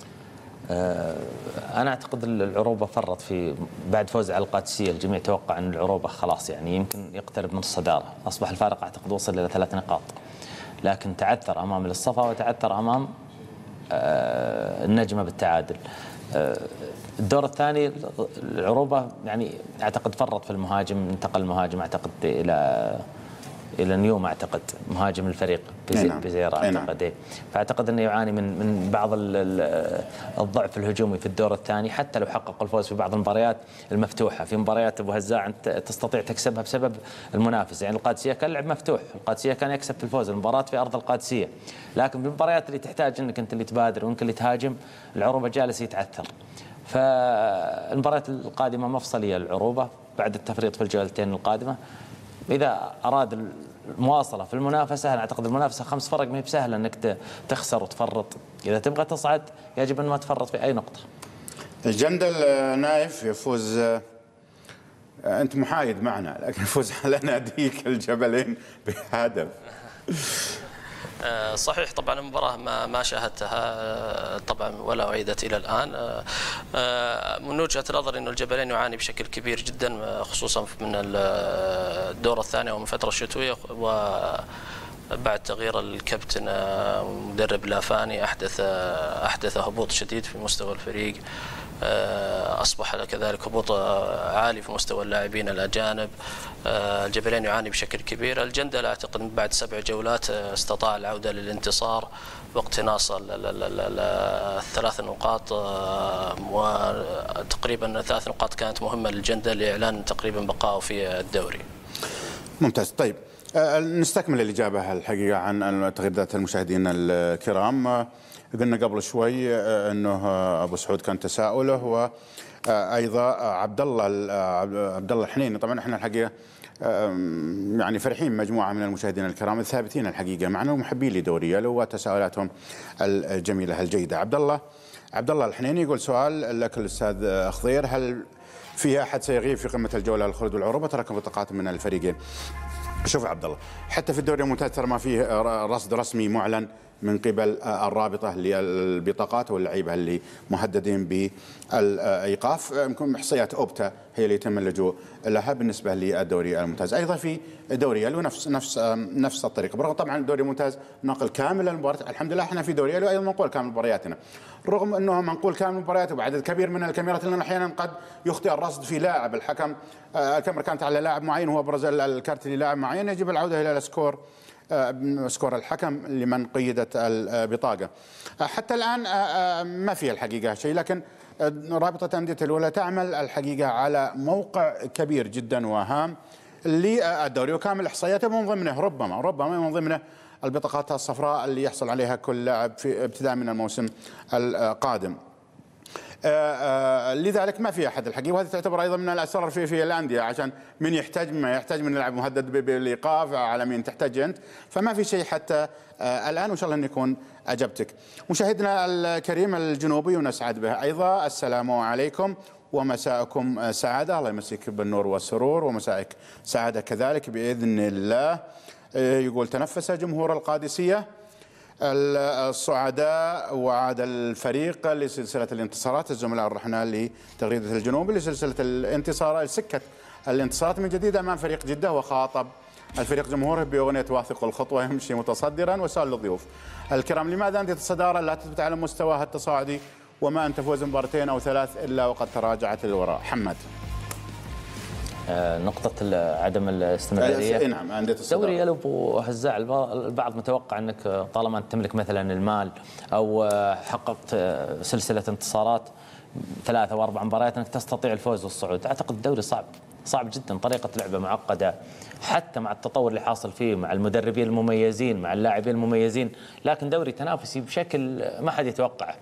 أنا أعتقد العروبة فرط في بعد فوز على القادسية. الجميع توقع أن العروبة خلاص يعني يمكن يقترب من الصدارة، أصبح الفارق أعتقد وصل إلى ثلاث نقاط، لكن تعثر أمام الصفا وتعثر أمام النجمة بالتعادل. الدور الثاني العروبة يعني أعتقد فرط في المهاجم، انتقل المهاجم أعتقد إلى الى نيوم اعتقد مهاجم الفريق بزيرة اعتقد إيه. فاعتقد انه يعاني من من بعض الضعف الهجومي في الدور الثاني، حتى لو حقق الفوز في بعض المباريات المفتوحه. في مباريات ابو هزاع انت تستطيع تكسبها بسبب المنافسه، يعني القادسيه كان لعب مفتوح، القادسيه كان يكسب في الفوز المباراه في ارض القادسيه، لكن في المباريات اللي تحتاج انك انت اللي تبادر وانك اللي تهاجم العروبه جالس يتعثر. فالمباريات القادمه مفصليه للعروبه بعد التفريط في الجولتين القادمه. إذا أراد المواصلة في المنافسة، أنا أعتقد المنافسة خمس فرق ما هي بسهلة أنك تخسر وتفرط. إذا تبغى تصعد يجب أن ما تفرط في أي نقطة. الجندل نايف يفوز، أنت محايد معنا، لكن يفوز على ناديك الجبلين بهدف. صحيح طبعا المباراة ما ما شاهدتها طبعا ولا أعيدت إلى الآن. من وجهة نظري أن الجبلين يعاني بشكل كبير جدا خصوصا من الدورة الثانية ومن الفترة الشتوية، وبعد تغيير الكابتن مدرب لافاني أحدث أحدث هبوط شديد في مستوى الفريق، أصبح كذلك هبوط عالي في مستوى اللاعبين الأجانب. الجبلين يعاني بشكل كبير. الجندل أعتقد بعد سبع جولات استطاع العودة للانتصار واقتناص الثلاث نقاط، وتقريبا ثلاث نقاط كانت مهمة للجندل لإعلان تقريبا بقائه في الدوري. ممتاز. طيب نستكمل الإجابة الحقيقة عن تغريدات المشاهدين الكرام. قلنا قبل شوي انه ابو سعود كان تساؤله، وايضا عبد الله عبد الله الحنيني. طبعا احنا الحقيقه يعني فرحين مجموعه من المشاهدين الكرام الثابتين الحقيقه معنا ومحبين لدوريال وتساؤلاتهم الجميله الجيده. عبد الله عبد الله الحنيني يقول سؤال لك الاستاذ خضير: هل في احد سيغيب في قمه الجوله الخلود والعروبه؟ تركم بطاقات من الفريقين. شوف عبد الله، حتى في الدوري الممتاز ترى ما فيه رصد رسمي معلن من قبل الرابطه للبطاقات واللعيبه اللي مهددين بالايقاف. يمكن احصائيات اوبتا هي اللي يتم اللجوء لها بالنسبه للدوري الممتاز. ايضا في دوريال ونفس نفس نفس الطريقه، برغم طبعا الدوري الممتاز نقل كامل المباريات. الحمد لله احنا في دوريال وايضا منقول كامل مبارياتنا، رغم انه منقول كامل مباريات وعدد كبير من الكاميرات، لانه احيانا قد يخطئ الرصد في لاعب. الحكم الكاميرا كانت على لاعب معين وهو ابرز الكارت للاعب معين، يجب العوده الى السكور سكور الحكم لمن قيدت البطاقة. حتى الآن ما في الحقيقة شيء، لكن رابطة أندية الأولى تعمل الحقيقة على موقع كبير جدا وهام للدوري وكامل إحصائياته، من ضمنه ربما ربما من ضمنه البطاقات الصفراء اللي يحصل عليها كل لاعب في ابتداء من الموسم القادم. آآ آآ لذلك ما في احد الحقيقه، وهذه تعتبر ايضا من الاسرار في في الانديه، عشان من يحتاج ما يحتاج من لاعب مهدد بالايقاف، على مين تحتاج انت، فما في شيء حتى الان، وان شاء الله ان يكون اجبتك. مشاهدنا الكريم الجنوبي ونسعد به ايضا، السلام عليكم ومساءكم سعاده، الله يمسيك بالنور والسرور ومسائك سعاده كذلك باذن الله. يقول: تنفس جمهور القادسيه الصعداء وعاد الفريق لسلسلة الانتصارات. الزملاء رحنا لتغريدة الجنوب لسلسلة الانتصارات، سكة الانتصارات من جديد أمام فريق جدة، وخاطب الفريق جمهوره بأغنية واثق الخطوة يمشي متصدرا. وسأل الضيوف الكرام: لماذا أندية الصدارة لا تثبت على مستواها التصاعدي وما أن تفوز مباراتين أو ثلاث إلا وقد تراجعت للوراء؟ حمد. نقطة عدم الاستمرارية. نعم، أندية الصدارة. دوري ابو هزاع البعض متوقع انك طالما انت تملك مثلا المال او حققت سلسلة انتصارات ثلاثة واربع مباريات انك تستطيع الفوز والصعود. اعتقد الدوري صعب صعب جدا، طريقة لعبة معقدة حتى مع التطور اللي حاصل فيه، مع المدربين المميزين، مع اللاعبين المميزين، لكن دوري تنافسي بشكل ما حد يتوقعه.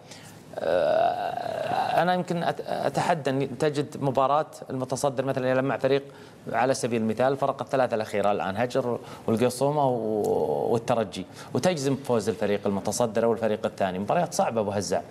أنا يمكن أتحدى أن تجد مباراة المتصدر مثلا يلمع فريق، على سبيل المثال فرق الثلاثة الأخيرة الآن هجر والقيصومة والترجي، وتجزم فوز الفريق المتصدر أو الفريق الثاني. مباريات صعبة أبو هزاع.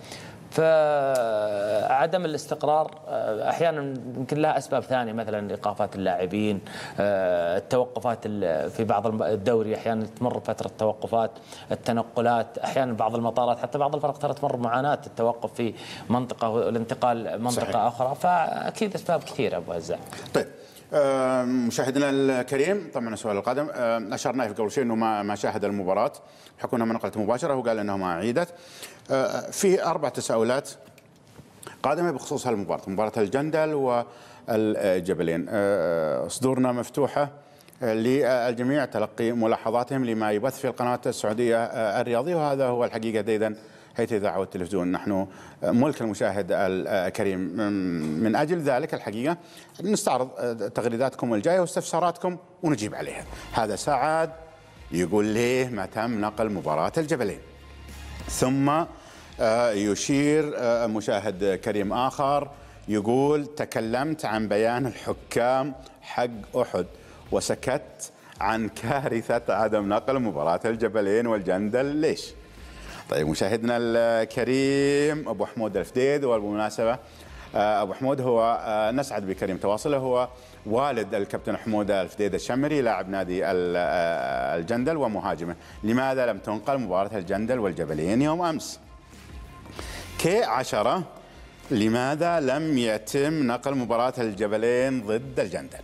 فعدم الاستقرار احيانا يمكن لها اسباب ثانيه، مثلا ايقافات اللاعبين، التوقفات في بعض الدوري احيانا تمر فتره توقفات، التنقلات، احيانا بعض المطارات، حتى بعض الفرق ترى تمر معاناه التوقف في منطقه والانتقال منطقه صحيح. اخرى، فاكيد اسباب كثيره ابو هزاع. طيب مشاهدنا الكريم، طبعا السؤال القادم اشرنا في قبل شيء انه ما ما شاهد المباراه بحكم انها نقلت مباشره، وقال انه ما عيدت. في اربع تساؤلات قادمه بخصوص هالمباراه، مباراه الجندل والجبلين. صدورنا مفتوحه للجميع تلقي ملاحظاتهم لما يبث في القناه السعوديه الرياضيه، وهذا هو الحقيقه ديدا هيئة الإذاعة والتلفزيون، نحن ملك المشاهد الكريم. من أجل ذلك الحقيقة نستعرض تغريداتكم الجاية واستفساراتكم ونجيب عليها. هذا سعد يقول ليه ما تم نقل مباراة الجبلين، ثم يشير مشاهد كريم آخر يقول: تكلمت عن بيان الحكام حق أحد وسكت عن كارثة عدم نقل مباراة الجبلين والجندل، ليش؟ طيب مشاهدنا الكريم ابو حمود الفديد، وبالمناسبه ابو حمود هو نسعد بكريم تواصله، هو والد الكابتن حموده الفديد الشمري لاعب نادي الجندل ومهاجمه. لماذا لم تنقل مباراه الجندل والجبلين يوم امس؟ كي عشرة لماذا لم يتم نقل مباراه الجبلين ضد الجندل؟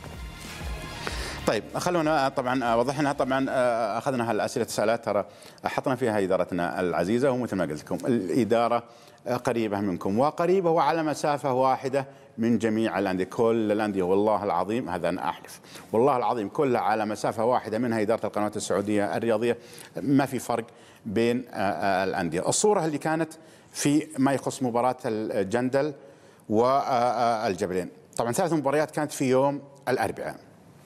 طيب خلونا طبعا وضحنا، طبعا اخذنا هالاسئله السؤالات ترى حطنا فيها ادارتنا العزيزه، ومثل ما قلت لكم الاداره قريبه منكم وقريبه وعلى مسافه واحده من جميع الانديه، كل الانديه والله العظيم هذا انا احلف، والله العظيم كلها على مسافه واحده منها اداره القنوات السعوديه الرياضيه، ما في فرق بين الانديه. الصوره اللي كانت في ما يخص مباراه الجندل والجبلين، طبعا ثلاث مباريات كانت في يوم الاربعاء.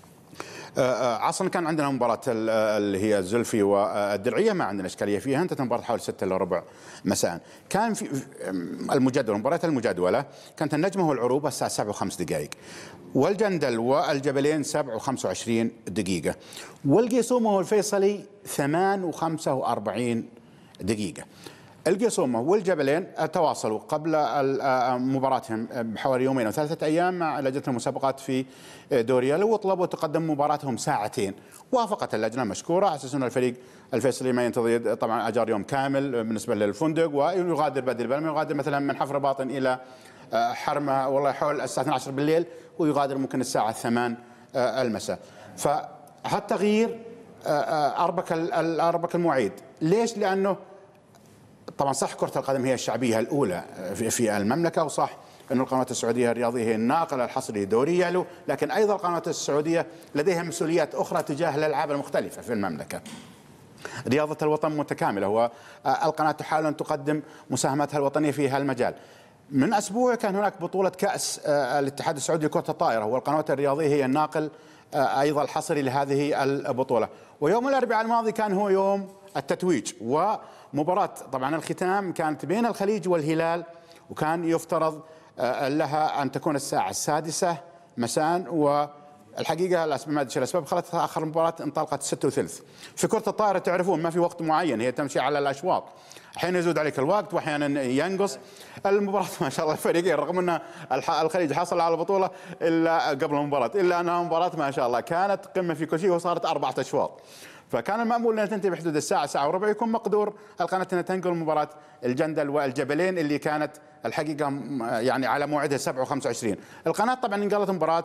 اصلا كان عندنا مباراه اللي هي الزلفي والدرعيه ما عندنا اشكاليه فيها، انتهت المباراه حوالي ستة الا ربع مساء. كان في المجدوله مباراه المجدوله كانت النجمه والعروبه الساعه سبعة وخمس دقائق، والجندل والجبلين سبعة وخمسة وعشرين دقيقه، والقيصومه والفيصلي ثمانية وخمسة وأربعين دقيقه. القيصومه والجبلين تواصلوا قبل مباراتهم بحوالي يومين او ثلاثه ايام مع لجنه المسابقات في دوريال، وطلبوا تقدم مباراتهم ساعتين. وافقت اللجنه مشكوره على اساس انه الفريق الفيصلي ما ينتظر طبعا اجار يوم كامل بالنسبه للفندق، ويغادر بدري، بدل ما يغادر مثلا من حفر باطن الى حرمه والله حول الساعه اثنتي عشرة بالليل، ويغادر ممكن الساعه ثمانية المساء. فهالتغيير اربك اربك المواعيد. ليش؟ لانه طبعا صح كرة القدم هي الشعبية الأولى في المملكة، وصح أن القنوات السعودية الرياضية هي الناقل الحصري لدوري يالو، لكن أيضا القنوات السعودية لديها مسؤوليات أخرى تجاه الألعاب المختلفة في المملكة. رياضة الوطن متكاملة، والقناة تحاول أن تقدم مساهماتها الوطنية في هالمجال. من أسبوع كان هناك بطولة كأس الاتحاد السعودي لكرة الطائرة، والقنوات الرياضية هي الناقل أيضا الحصري لهذه البطولة. ويوم الأربعاء الماضي كان هو يوم التتويج، ومباراة طبعا الختام كانت بين الخليج والهلال، وكان يفترض لها أن تكون الساعة السادسة مساء، والحقيقة الأسباب ما أدري الأسباب خلت آخر المباراة انطلقت ستة وثلث. في كرة الطائرة تعرفون ما في وقت معين، هي تمشي على الأشواط، أحيانا يزود عليك الوقت وأحيانا ينقص. المباراة ما شاء الله الفريقين رغم أن الخليج حصل على البطولة إلا قبل المباراة، إلا أنها مباراة ما شاء الله كانت قمة في كل شيء، وصارت أربعة أشواط. فكان المأمول أن تنتهي بحدود الساعة ساعة وربع، يكون مقدور القناة أن تنقل مباراة الجندل والجبلين اللي كانت الحقيقة يعني على موعدها سبعة وخمسة وعشرين. القناة طبعا انقلت مباراة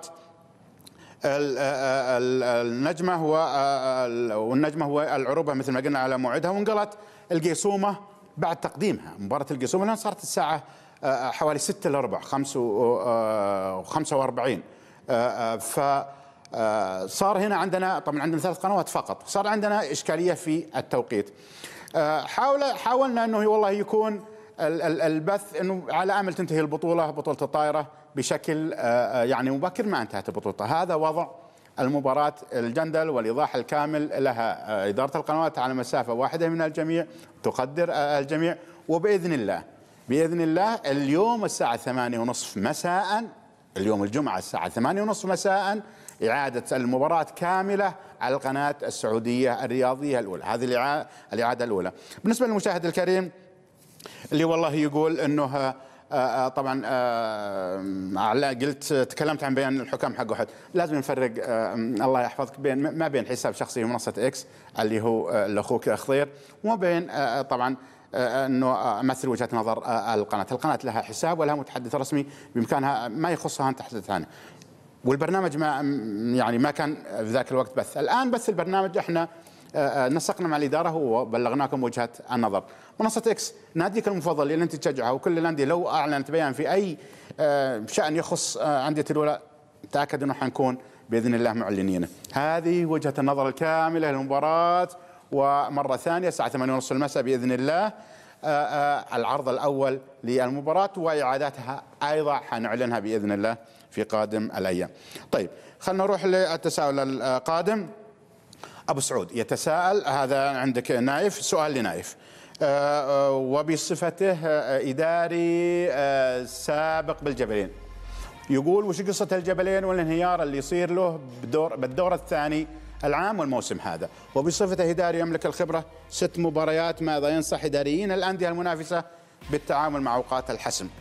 النجمة والنجمة والعروبة مثل ما قلنا على موعدها، وانقلت القيصومة بعد تقديمها. مباراة القيصومة لأن صارت الساعة حوالي ستة الا ربع خمسة وخمسة وأربعين. ف صار هنا عندنا طبعا عندنا ثلاث قنوات فقط، صار عندنا إشكالية في التوقيت. حاول حاولنا أنه والله يكون البث أنه على أمل تنتهي البطولة بطولة الطائرة بشكل يعني مبكر، ما انتهت البطولة. هذا وضع المباراة الجندل والإيضاح الكامل لها. إدارة القنوات على مسافة واحدة من الجميع، تقدر الجميع، وبإذن الله بإذن الله اليوم الساعة ثمانية ونصف مساء، اليوم الجمعة الساعة ثمانية ونصف مساء إعادة المباراة كاملة على القناة السعودية الرياضية الأولى. هذه الإعادة الأولى. بالنسبة للمشاهد الكريم اللي والله يقول أنه طبعا قلت تكلمت عن بيان الحكام حق واحد، لازم نفرق الله يحفظك بين ما بين حساب شخصي في منصة إكس اللي هو لأخوك خضير، وما بين طبعا انه امثل وجهه نظر القناه. القناه لها حساب ولها متحدث رسمي بامكانها ما يخصها ان تحدث عنه، والبرنامج ما يعني ما كان في ذاك الوقت بث. الان بث البرنامج احنا نسقنا مع الاداره وبلغناكم وجهه النظر. منصه اكس ناديك المفضل اللي انت تشجعه، وكل الانديه لو اعلنت بيان في اي شان يخص انديه الاولى تاكد انه حنكون باذن الله معلنينه. هذه وجهه النظر الكامله للمباراه. ومره ثانيه الساعه ثمانية ونصف المساء باذن الله العرض الاول للمباراه، واعادتها ايضا حنعلنها باذن الله في قادم الايام. طيب خلينا نروح للتساؤل القادم. ابو سعود يتساءل، هذا عندك نايف، سؤال لنايف وبصفته اداري سابق بالجبلين، يقول وش قصه الجبلين والانهيار اللي يصير له بدور بالدور الثاني العام والموسم هذا، وبصفته اداري يملك الخبره ست مباريات، ماذا ينصح اداريين الانديه المنافسه بالتعامل مع اوقات الحسم؟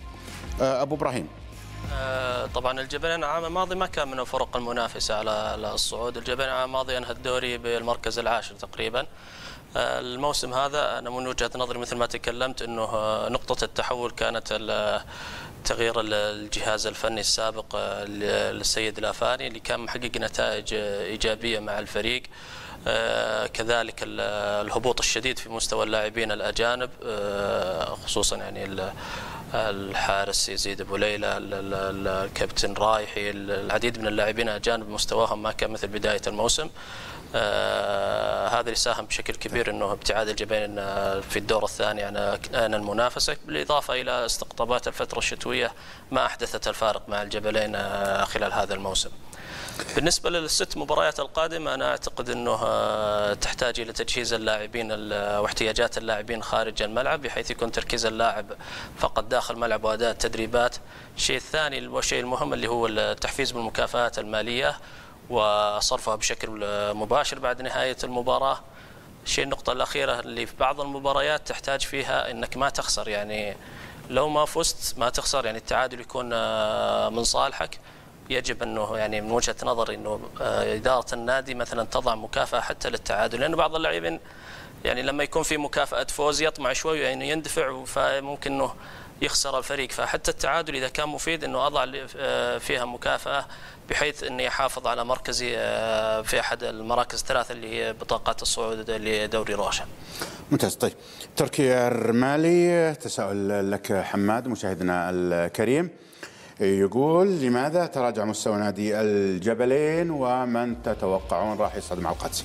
أبو إبراهيم. طبعا الجبلين العام الماضي ما كان من الفرق المنافسة على الصعود. الجبلين العام الماضي انهى الدوري بالمركز العاشر تقريبا. الموسم هذا أنا من وجهة نظري مثل ما تكلمت أنه نقطة التحول كانت تغيير الجهاز الفني السابق للسيد الافاني اللي كان محقق نتائج إيجابية مع الفريق. كذلك الهبوط الشديد في مستوى اللاعبين الأجانب، خصوصا يعني الحارس يزيد أبو ليلى، الكابتن رايحي، العديد من اللاعبين الأجانب مستواهم ما كان مثل بداية الموسم. آه هذا اللي ساهم بشكل كبير انه ابتعاد الجبلين في الدور الثاني عن عن المنافسه، بالاضافه الى استقطابات الفتره الشتويه ما احدثت الفارق مع الجبلين آه خلال هذا الموسم. بالنسبه للست مباريات القادمه انا اعتقد انه آه تحتاج الى تجهيز اللاعبين واحتياجات اللاعبين خارج الملعب، بحيث يكون تركيز اللاعب فقط داخل الملعب واداء التدريبات. الشيء الثاني والشيء المهم اللي هو التحفيز بالمكافآت الماليه وصرفها بشكل مباشر بعد نهاية المباراة. الشيء النقطة الأخيرة اللي في بعض المباريات تحتاج فيها أنك ما تخسر، يعني لو ما فزت ما تخسر، يعني التعادل يكون من صالحك. يجب أنه يعني من وجهة نظري أنه إدارة النادي مثلا تضع مكافأة حتى للتعادل، لأنه بعض اللاعبين يعني لما يكون في مكافأة فوز يطمع شوي يعني يندفع، فممكن أنه يخسر الفريق. فحتى التعادل إذا كان مفيد أنه أضع فيها مكافأة بحيث أني أحافظ على مركزي في أحد المراكز الثلاثة اللي هي بطاقات الصعود لدوري روشن. ممتاز. طيب تركي الرمالي، تساؤل لك حماد مشاهدنا الكريم، يقول لماذا تراجع مستوى نادي الجبلين ومن تتوقعون راح يصعد مع القادسية؟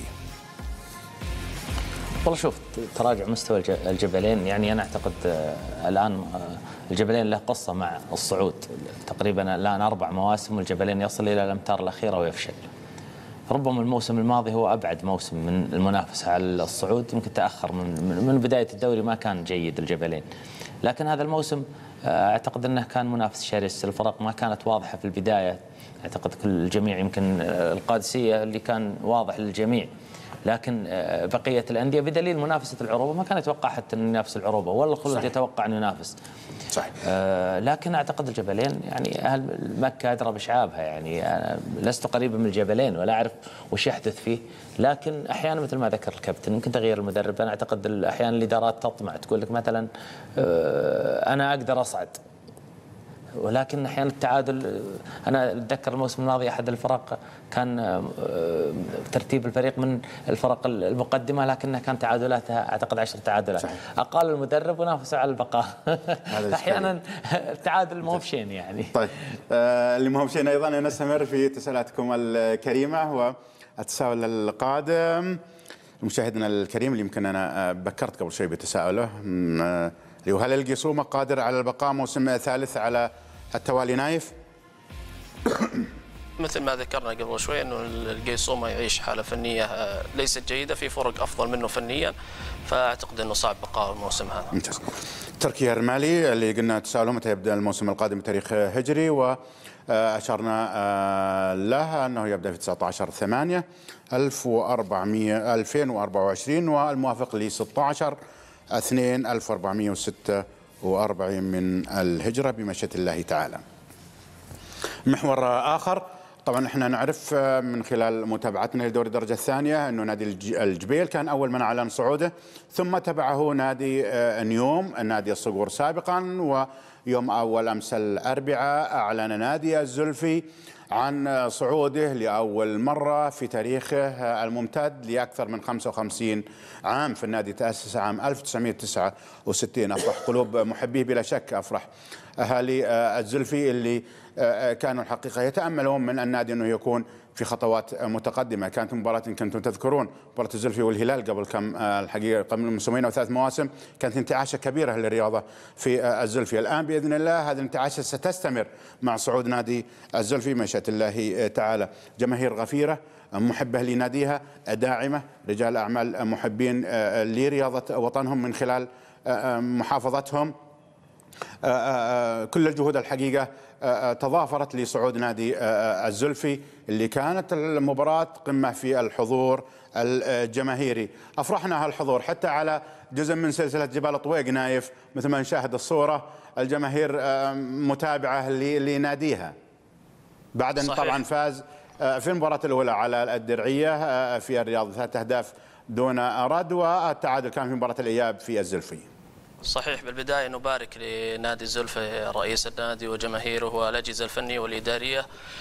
والله شوف، تراجع مستوى الجبلين يعني أنا أعتقد الآن الجبلين له قصة مع الصعود، تقريبا الآن أربع مواسم والجبلين يصل إلى الأمتار الأخيرة ويفشل. ربما الموسم الماضي هو أبعد موسم من المنافسة على الصعود، يمكن تأخر من من بداية الدوري ما كان جيد الجبلين، لكن هذا الموسم أعتقد أنه كان منافس شرس. الفرق ما كانت واضحة في البداية، أعتقد كل الجميع يمكن القادسية اللي كان واضح للجميع، لكن بقية الأندية بدليل منافسة العروبة ما كان يتوقع حتى أن ينافس العروبة، ولا الخلود يتوقع أن ينافس. صحيح. آه لكن أعتقد الجبلين يعني أهل مكة أدرى بشعابها، يعني أنا لست قريبا من الجبلين ولا أعرف وش يحدث فيه، لكن أحيانا مثل ما ذكر الكابتن يمكن تغيير المدرب. أنا أعتقد أحيانا الإدارات تطمع، تقول لك مثلا آه أنا أقدر أصعد، ولكن احيانا التعادل. انا اتذكر الموسم الماضي احد الفرق كان ترتيب الفريق من الفرق المقدمه، لكنها كان تعادلاتها اعتقد عشر تعادلات. صحيح. اقال المدرب ونافسوا على البقاء. احيانا التعادل مو بشين يعني. طيب آه اللي مو بشين ايضا نستمر في تساؤلاتكم الكريمه، والتساؤل القادم مشاهدنا الكريم اللي يمكن انا بكرت قبل شوي بتساؤله، هل القيصومة قادر على البقاء موسم ثالث على التوالي نايف؟ مثل ما ذكرنا قبل شوي انه القيصومة يعيش حالة فنية ليست جيدة، في فرق افضل منه فنيا، فاعتقد انه صعب بقاء الموسم هذا. ممتاز. تركي الرمالي اللي قلنا تساؤله متى يبدا الموسم القادم بتاريخ هجري، واشرنا له انه يبدا في تسعة عشر ثمانية ألفين وأربعة وعشرين والموافق ل ستة عشر اثنين ألف وأربعمئة وستة وأربعين من الهجرة بمشيئة الله تعالى. محور آخر، طبعا احنا نعرف من خلال متابعتنا لدوري الدرجة الثانية انه نادي الجبيل كان اول من اعلن صعوده، ثم تبعه نادي نيوم نادي الصقور سابقا، ويوم اول امس الاربعاء اعلن نادي الزلفي عن صعوده لأول مرة في تاريخه الممتد لأكثر من خمسة وخمسين عام. في النادي تأسس عام ألف وتسعمئة وتسعة وستين. أفرح قلوب محبيه بلا شك، أفرح أهالي الزلفي اللي كانوا الحقيقة يتأملون من النادي أنه يكون في خطوات متقدمة. كانت مباراة إن كنتم تذكرون مباراة الزلفي والهلال قبل كم الحقيقة قبل موسمين أو ثلاث مواسم، كانت انتعاشة كبيرة للرياضة في الزلفي. الآن بإذن الله هذه الانتعاشة ستستمر مع صعود نادي الزلفي مشيئة الله تعالى. جماهير غفيرة محبة لناديها، داعمة، رجال أعمال محبين لرياضة وطنهم من خلال محافظتهم. كل الجهود الحقيقة تضافرت لصعود نادي الزلفي اللي كانت المباراة قمة في الحضور الجماهيري. أفرحنا هالحضور حتى على جزء من سلسلة جبال طويق نايف مثل ما نشاهد الصورة، والجماهير متابعة لناديها بعد أن طبعا فاز في المباراة الأولى على الدرعية في الرياض ثلاث أهداف دون رد، والتعادل كان في مباراة الإياب في الزلفي. صحيح. بالبداية نبارك لنادي الزلفي رئيس النادي وجماهيره والأجهزة الفنية والإدارية،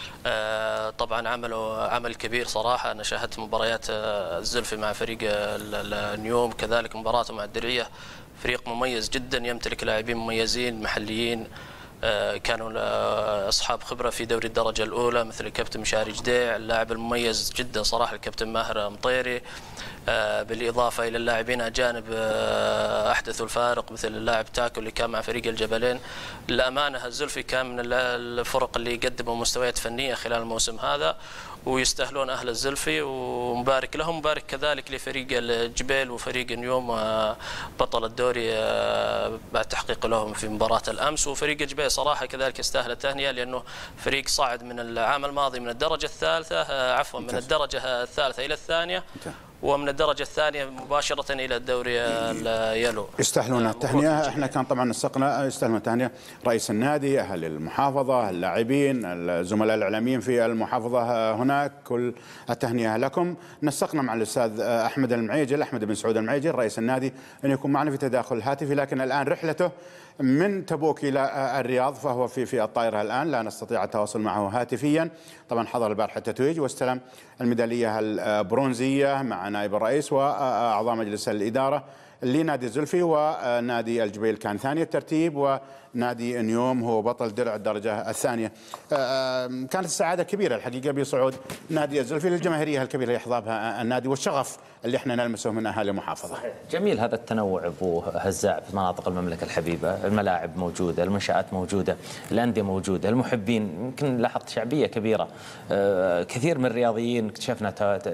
طبعا عملوا عمل كبير صراحة. أنا شاهدت مباريات الزلفي مع فريق النيوم، كذلك مباراته مع الدرعية، فريق مميز جدا يمتلك لاعبين مميزين محليين كانوا أصحاب خبرة في دوري الدرجة الأولى، مثل الكابتن مشاري جديع اللاعب المميز جدا صراحة الكابتن ماهر مطيري، بالإضافة إلى اللاعبين أجانب أحدثوا الفارق مثل اللاعب تاكو اللي كان مع فريق الجبلين. للأمانة الزلفي كان من الفرق اللي قدموا مستويات فنية خلال الموسم هذا، ويستاهلون أهل الزلفي ومبارك لهم. مبارك كذلك لفريق الجبيل وفريق نيوم بطل الدوري بعد تحقيق لهم في مباراة الأمس. وفريق الجبيل صراحة كذلك يستاهل التهنئة لأنه فريق صاعد من العام الماضي من الدرجة الثالثة عفوا من الدرجة الثالثة إلى الثانية، ومن الدرجة الثانية مباشرة إلى الدوري اليلو. يستاهلون التهنئة. احنا كان طبعا نسقنا يستاهلون التهنئة رئيس النادي، أهل المحافظة، اللاعبين، الزملاء الإعلاميين في المحافظة هناك، كل التهنئة لكم. نسقنا مع الأستاذ أحمد المعيجل أحمد بن سعود المعيجل رئيس النادي أن يكون معنا في تداخل هاتفي، لكن الآن رحلته من تبوك إلى الرياض، فهو في في الطائرة الآن، لا نستطيع التواصل معه هاتفيا. طبعا حضر البارحة التتويج واستلم الميدالية البرونزية مع نائب الرئيس وأعضاء مجلس الإدارة لنادي الزلفي، ونادي الجبيل كان ثاني الترتيب، ونادي نيوم هو بطل درع الدرجة الثانية. كانت السعادة كبيرة الحقيقة بصعود نادي الزلفي للجماهيرية الكبيرة اللي يحظى النادي والشغف اللي احنا نلمسه من أهالي المحافظة. جميل هذا التنوع أبو هزاع في مناطق المملكة الحبيبة، الملاعب موجودة، المنشآت موجودة، الأندية موجودة، المحبين يمكن لاحظت شعبية كبيرة. كثير من الرياضيين اكتشفنا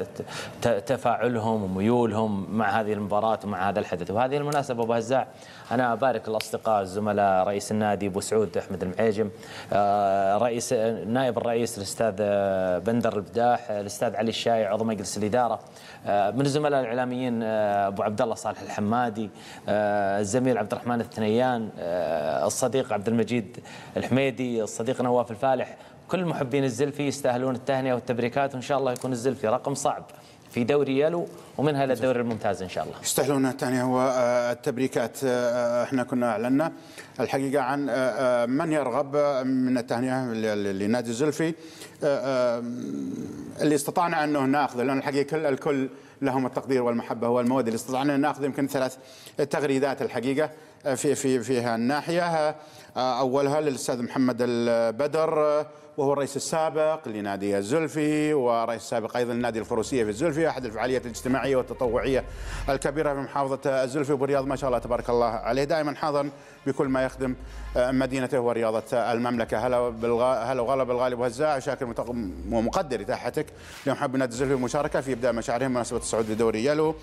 تفاعلهم وميولهم مع هذه المباراة ومع هذا الحدث. وهذه المناسبة أبو هزاع أنا أبارك الأصدقاء الزملاء رئيس النادي أبو سعود أحمد المعيجم، رئيس نائب الرئيس الأستاذ بندر البداح، الأستاذ علي الشايع عضو مجلس الإدارة، من الزملاء الإعلاميين أبو عبد الله صالح الحمادي، الزميل عبد الرحمن الثنيان، الصديق عبد المجيد الحميدي، الصديق نواف الفالح. كل محبين الزلفي يستاهلون التهنئة والتبريكات، وإن شاء الله يكون الزلفي رقم صعب في دوري يلو ومنها للدوري الممتاز إن شاء الله. يستاهلون التهنئة والتبريكات. احنا كنا أعلنا الحقيقة عن من يرغب من التهنئة لنادي الزلفي اللي استطعنا أنه نأخذ، لأن الحقيقة الكل لهم التقدير والمحبة والمودة. اللي استطعنا أن نأخذ يمكن ثلاث تغريدات الحقيقة في في في الناحية. أولها للأستاذ محمد البدر وهو الرئيس السابق لنادي الزلفي ورئيس السابق أيضا لنادي الفروسية في الزلفي، أحد الفعاليات الاجتماعية والتطوعية الكبيرة في محافظة الزلفي أبو رياض، ما شاء الله تبارك الله عليه، دائما حاضر بكل ما يخدم مدينته ورياضة المملكة. هلا بالغ... هلا وغلا بالغالي أبو هزاع، شاكر متق... ومقدر إتاحتك لمحب نادي الزلفي المشاركة في إبداء مشاعرهم بمناسبة الصعود لدوري يلو،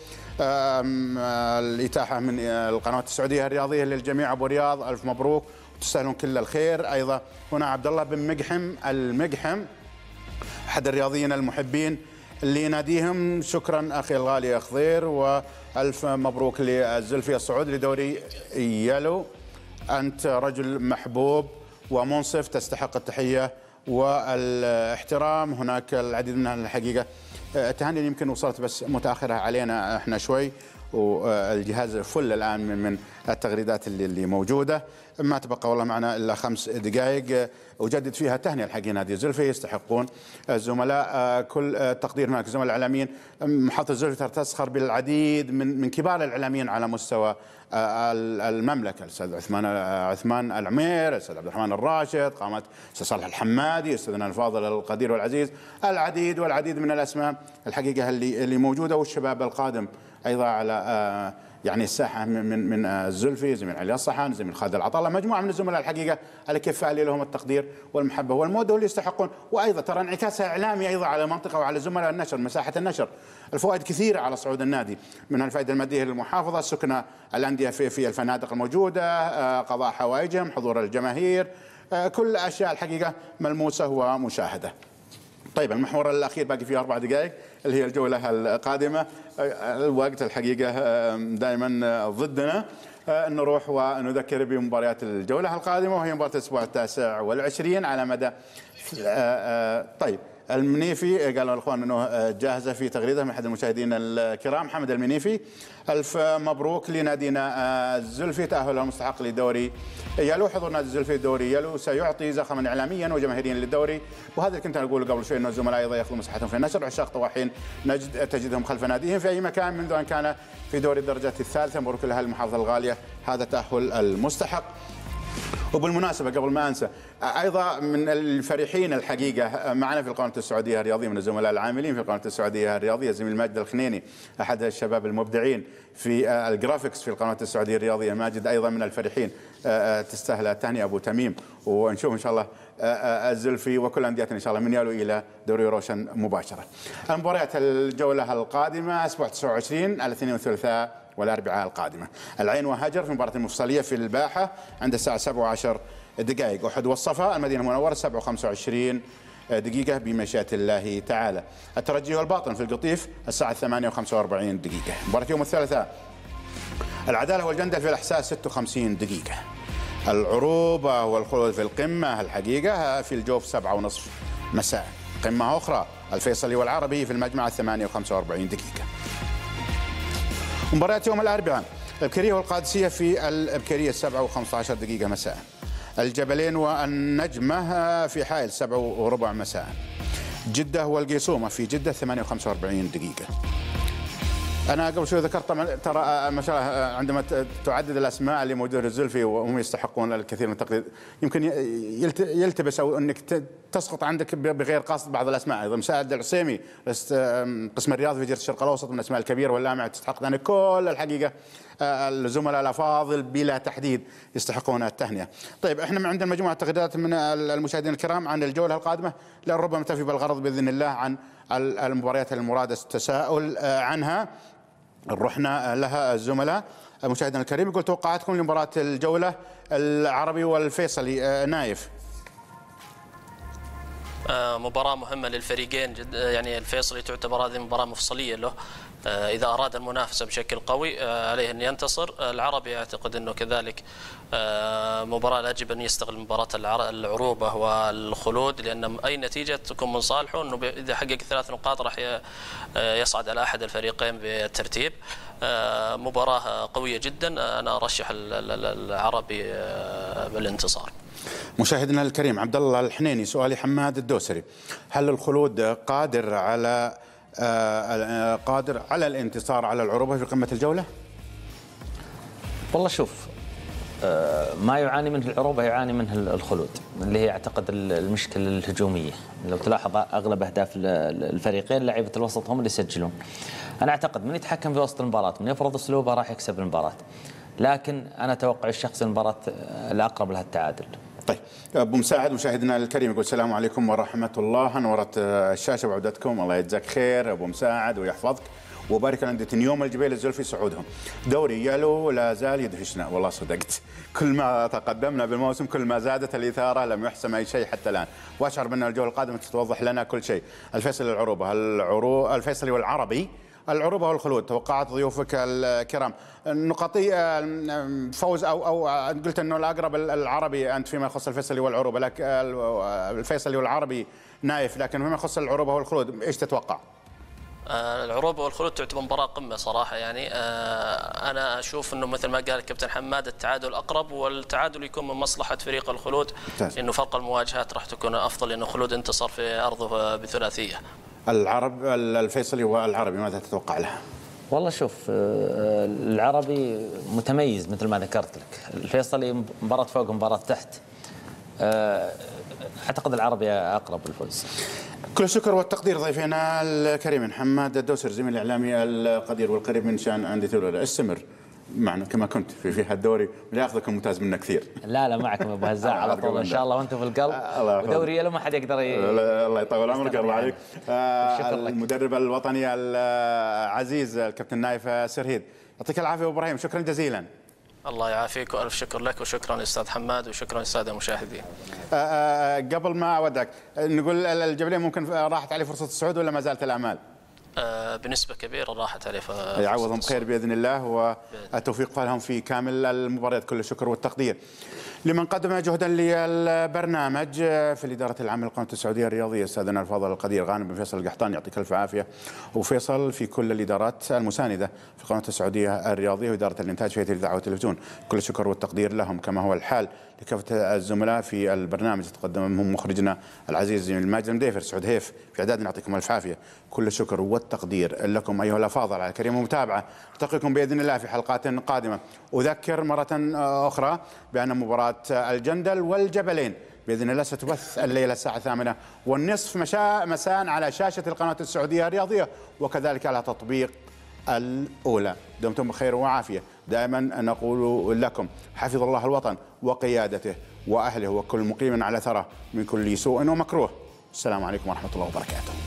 الإتاحة من القنوات السعودية الرياضية للجميع. أبو رياض ألف مبروك، تستاهلون كل الخير. ايضا هنا عبد الله بن مقحم المقحم احد الرياضيين المحبين لناديهم، شكرا اخي الغالي يا خضير، والف مبروك للزلفي الصعود لدوري يلو. انت رجل محبوب ومنصف تستحق التحيه والاحترام. هناك العديد منها الحقيقه التهاني يمكن وصلت بس متاخره علينا احنا شوي، والجهاز فل الان من التغريدات اللي, اللي موجوده. ما تبقى والله معنا الا خمس دقائق اجدد فيها تهنئه الحقيقه نادي الزلفي، يستحقون الزملاء كل التقدير. هناك الزملاء الاعلاميين، محافظه الزلفي تسخر بالعديد من من كبار الاعلاميين على مستوى المملكه، الاستاذ عثمان عثمان العمير، الاستاذ عبد الرحمن الراشد، قامت الاستاذ صالح الحمادي، استاذنا الفاضل القدير والعزيز، العديد والعديد من الاسماء الحقيقه اللي اللي موجوده، والشباب القادم ايضا على يعني الساحه من من الزلفي، زميل علي الصحان، زميل خالد العطله، مجموعه من الزملاء الحقيقه الكفاء اللي لهم التقدير والمحبه والموده واللي يستحقون، وايضا ترى انعكاسها اعلامي ايضا على المنطقه وعلى زملاء النشر، مساحه النشر، الفوائد كثيره على صعود النادي، من الفائده الماديه للمحافظه، سكن الانديه في في الفنادق الموجوده، قضاء حوائجهم، حضور الجماهير، كل الاشياء الحقيقه ملموسه ومشاهده. طيب المحور الاخير باقي فيه اربع دقائق اللي هي الجوله القادمه. الوقت الحقيقه دائما ضدنا، نروح ونذكر بمباريات الجولة القادمة، وهي مباراة الأسبوع التاسع والعشرين على مدى. طيب المنيفي قالوا الاخوان انه جاهزه في تغريده من احد المشاهدين الكرام، محمد المنيفي. الف مبروك لنادينا الزلفي تاهله المستحق لدوري يلو. حضور نادي الزلفي دوري يلو سيعطي زخما اعلاميا وجماهيريا للدوري، وهذا اللي كنت اقول قبل شوي انه الزملاء ايضا ياخذون مساحتهم في النشر. عشاق طواحين نجد تجدهم خلف ناديهم في اي مكان منذ ان كان في دوري الدرجه الثالثه. مبروك لها المحافظه الغاليه، هذا تاهل المستحق. وبالمناسبة قبل ما أنسى، أيضا من الفرحين الحقيقة معنا في القناة السعودية الرياضية من الزملاء العاملين في القناة السعودية الرياضية زميل ماجد الخنيني، أحد الشباب المبدعين في الجرافيكس في القناة السعودية الرياضية. ماجد أيضا من الفرحين، تستاهل التهنئة أبو تميم، ونشوف إن شاء الله الزلفي وكل أنديتنا إن شاء الله من يالو إلى دوري روشن مباشرة. المباريات الجولة القادمة أسبوع تسعة وعشرين على الاثنين والثلاثاء والاربعاء القادمه. العين وهجر في مباراه المفصليه في الباحه عند الساعه سبعة وعشر دقائق. احد والصفا المدينه المنوره سبعة وخمسة وعشرين دقيقه بمشيئه الله تعالى. الترجي والباطن في القطيف الساعه ثمانية وخمسة وأربعين دقيقه. مباراه يوم الثلاثاء العداله والجندل في الاحساء ستة وخمسين دقيقه. العروبه والخلود في القمه الحقيقه في الجوف سبعة ونصف مساء. قمه اخرى الفيصلي والعربي في المجمع ثمانية وخمسة وأربعين دقيقه. مباريات يوم الاربعاء الابكريه والقادسيه في الابكريه سبعة وخمسة عشر دقيقه مساء. الجبلين والنجمه في حائل سبعة وربع مساء. جده والقيصومه في جده ثمانية وخمسة وأربعين دقيقه. انا قبل شوي ذكرت طبعا ترى ما شاء الله عندما تعدد الاسماء اللي موجوده في الزلفي وهم يستحقون الكثير من التقدير، يمكن يلتبس او انك تسقط عندك بغير قصد بعض الاسماء. ايضا مساعد العصيمي قسم الرياض في جريده الشرق الاوسط من الاسماء الكبيره واللامعه تستحق. يعني كل الحقيقه الزملاء الافاضل بلا تحديد يستحقون التهنئه. طيب احنا عندنا مجموعه تغريدات من المشاهدين الكرام عن الجوله القادمه، لربما تفي بالغرض باذن الله عن المباريات المراد التساؤل عنها. رحنا لها الزملاء. مشاهدنا الكريم يقول توقعاتكم لمباراة الجولة العربي والفيصلي. نايف. مباراة مهمة للفريقين، يعني الفيصلي تعتبر هذه مباراة مفصلية له، إذا أراد المنافسة بشكل قوي عليه أن ينتصر. العربي أعتقد أنه كذلك مباراة يجب أن يستغل مباراة العروبة والخلود، لأن أي نتيجة تكون من صالحه، أنه إذا حقق ثلاث نقاط راح يصعد على أحد الفريقين بالترتيب. مباراة قوية جدا، أنا أرشح العربي بالانتصار. مشاهدنا الكريم عبد الله الحنيني، سؤالي حماد الدوسري، هل الخلود قادر على قادر على الانتصار على العروبة في قمة الجولة؟ والله شوف، ما يعاني منه العروبة يعاني منه الخلود، اللي هي اعتقد المشكلة الهجومية. لو تلاحظ اغلب اهداف الفريقين لعيبة الوسط هم اللي يسجلون. انا اعتقد من يتحكم في وسط المباراة، من يفرض اسلوبه راح يكسب المباراة، لكن انا اتوقع الشخص المباراة الاقرب لها التعادل. طيب ابو مساعد مشاهدنا الكريم يقول السلام عليكم ورحمه الله، نورت الشاشه بعودتكم، الله يجزاك خير ابو مساعد ويحفظك وبارك لأندية نيوم الجبيل الزلفي صعودهم. دوري يلو لا زال يدهشنا، والله صدقت، كل ما تقدمنا بالموسم كل ما زادت الإثارة، لم يحسم أي شيء حتى الآن، وأشعر بأن الجولة القادمة ستوضح لنا كل شيء. الفيصلي والعروبة، العرو الفيصلي والعربي، العروبة والخلود، توقعات ضيوفك الكرام. نقطي فوز او او قلت انه الاقرب العربي انت فيما يخص الفيصلي والعروبة، لكن الفيصلي والعربي نايف، لكن فيما يخص العروبة والخلود ايش تتوقع؟ العروبة والخلود تعتبر مباراة قمة صراحة، يعني أنا أشوف أنه مثل ما قال الكابتن حماد التعادل أقرب، والتعادل يكون من مصلحة فريق الخلود، لأنه فرق المواجهات راح تكون أفضل، لأنه الخلود انتصر في أرضه بثلاثية. العرب الفيصلي والعربي ماذا تتوقع لها؟ والله شوف، العربي متميز مثل ما ذكرت لك، الفيصلي مباراة فوق مباراة تحت، أعتقد العربي أقرب الفوز. كل الشكر والتقدير ضيفنا الكريم حماد الدوسري زميل الإعلامي القدير والقريب من شأن أندية الولاية. استمر معنا كما كنت في في هالدوري، لا ياخذك الممتاز منا كثير. لا لا معكم ابو هزاع على طول ان شاء الله، وانتم في القلب، ودوري يلو ما حد يقدر ي... الله يطول عمرك، الله عليك. آه المدرب الوطني العزيز الكابتن نايف سرهيد، يعطيك العافيه ابو ابراهيم، شكرا جزيلا. الله يعافيك والف شكر لك، وشكرا استاذ حماد، وشكرا للساده المشاهدين. آه آه قبل ما اودعك نقول الجبلين ممكن راحت عليه فرصه الصعود ولا ما زالت الامال؟ بنسبة كبيرة راحت عليه. يعوضهم خير بإذن الله والتوفيق لهم في كامل المباريات. كل الشكر والتقدير لمن قدم جهدا للبرنامج في الإدارة العامة للقناة السعودية الرياضية أستاذنا الفاضل القدير غانم بن فيصل القحطاني، يعطيك ألف عافية. وفيصل في كل الإدارات المساندة في القناة السعودية الرياضية وإدارة الإنتاج في هيئة الإذاعة والتلفزيون، كل الشكر والتقدير لهم، كما هو الحال لكافة الزملاء في البرنامج تقدمهم مخرجنا العزيز الماجد المديفر سعود هيف في إعدادنا، يعطيكم ألف عافية. كل الشكر والتقدير لكم أيها الأفاضل على الكريم المتابعة. نلتقيكم بإذن الله في حلقات قادمة. أذكر مرة أخرى بأن مباراة الجندل والجبلين بإذن الله ستبث الليلة الساعة الثامنة والنصف مساء على شاشة القناة السعودية الرياضية وكذلك على تطبيق الأولى. دمتم بخير وعافية. دائما نقول لكم حفظ الله الوطن وقيادته وأهله وكل مقيم على ثرى من كل سوء ومكروه. السلام عليكم ورحمة الله وبركاته.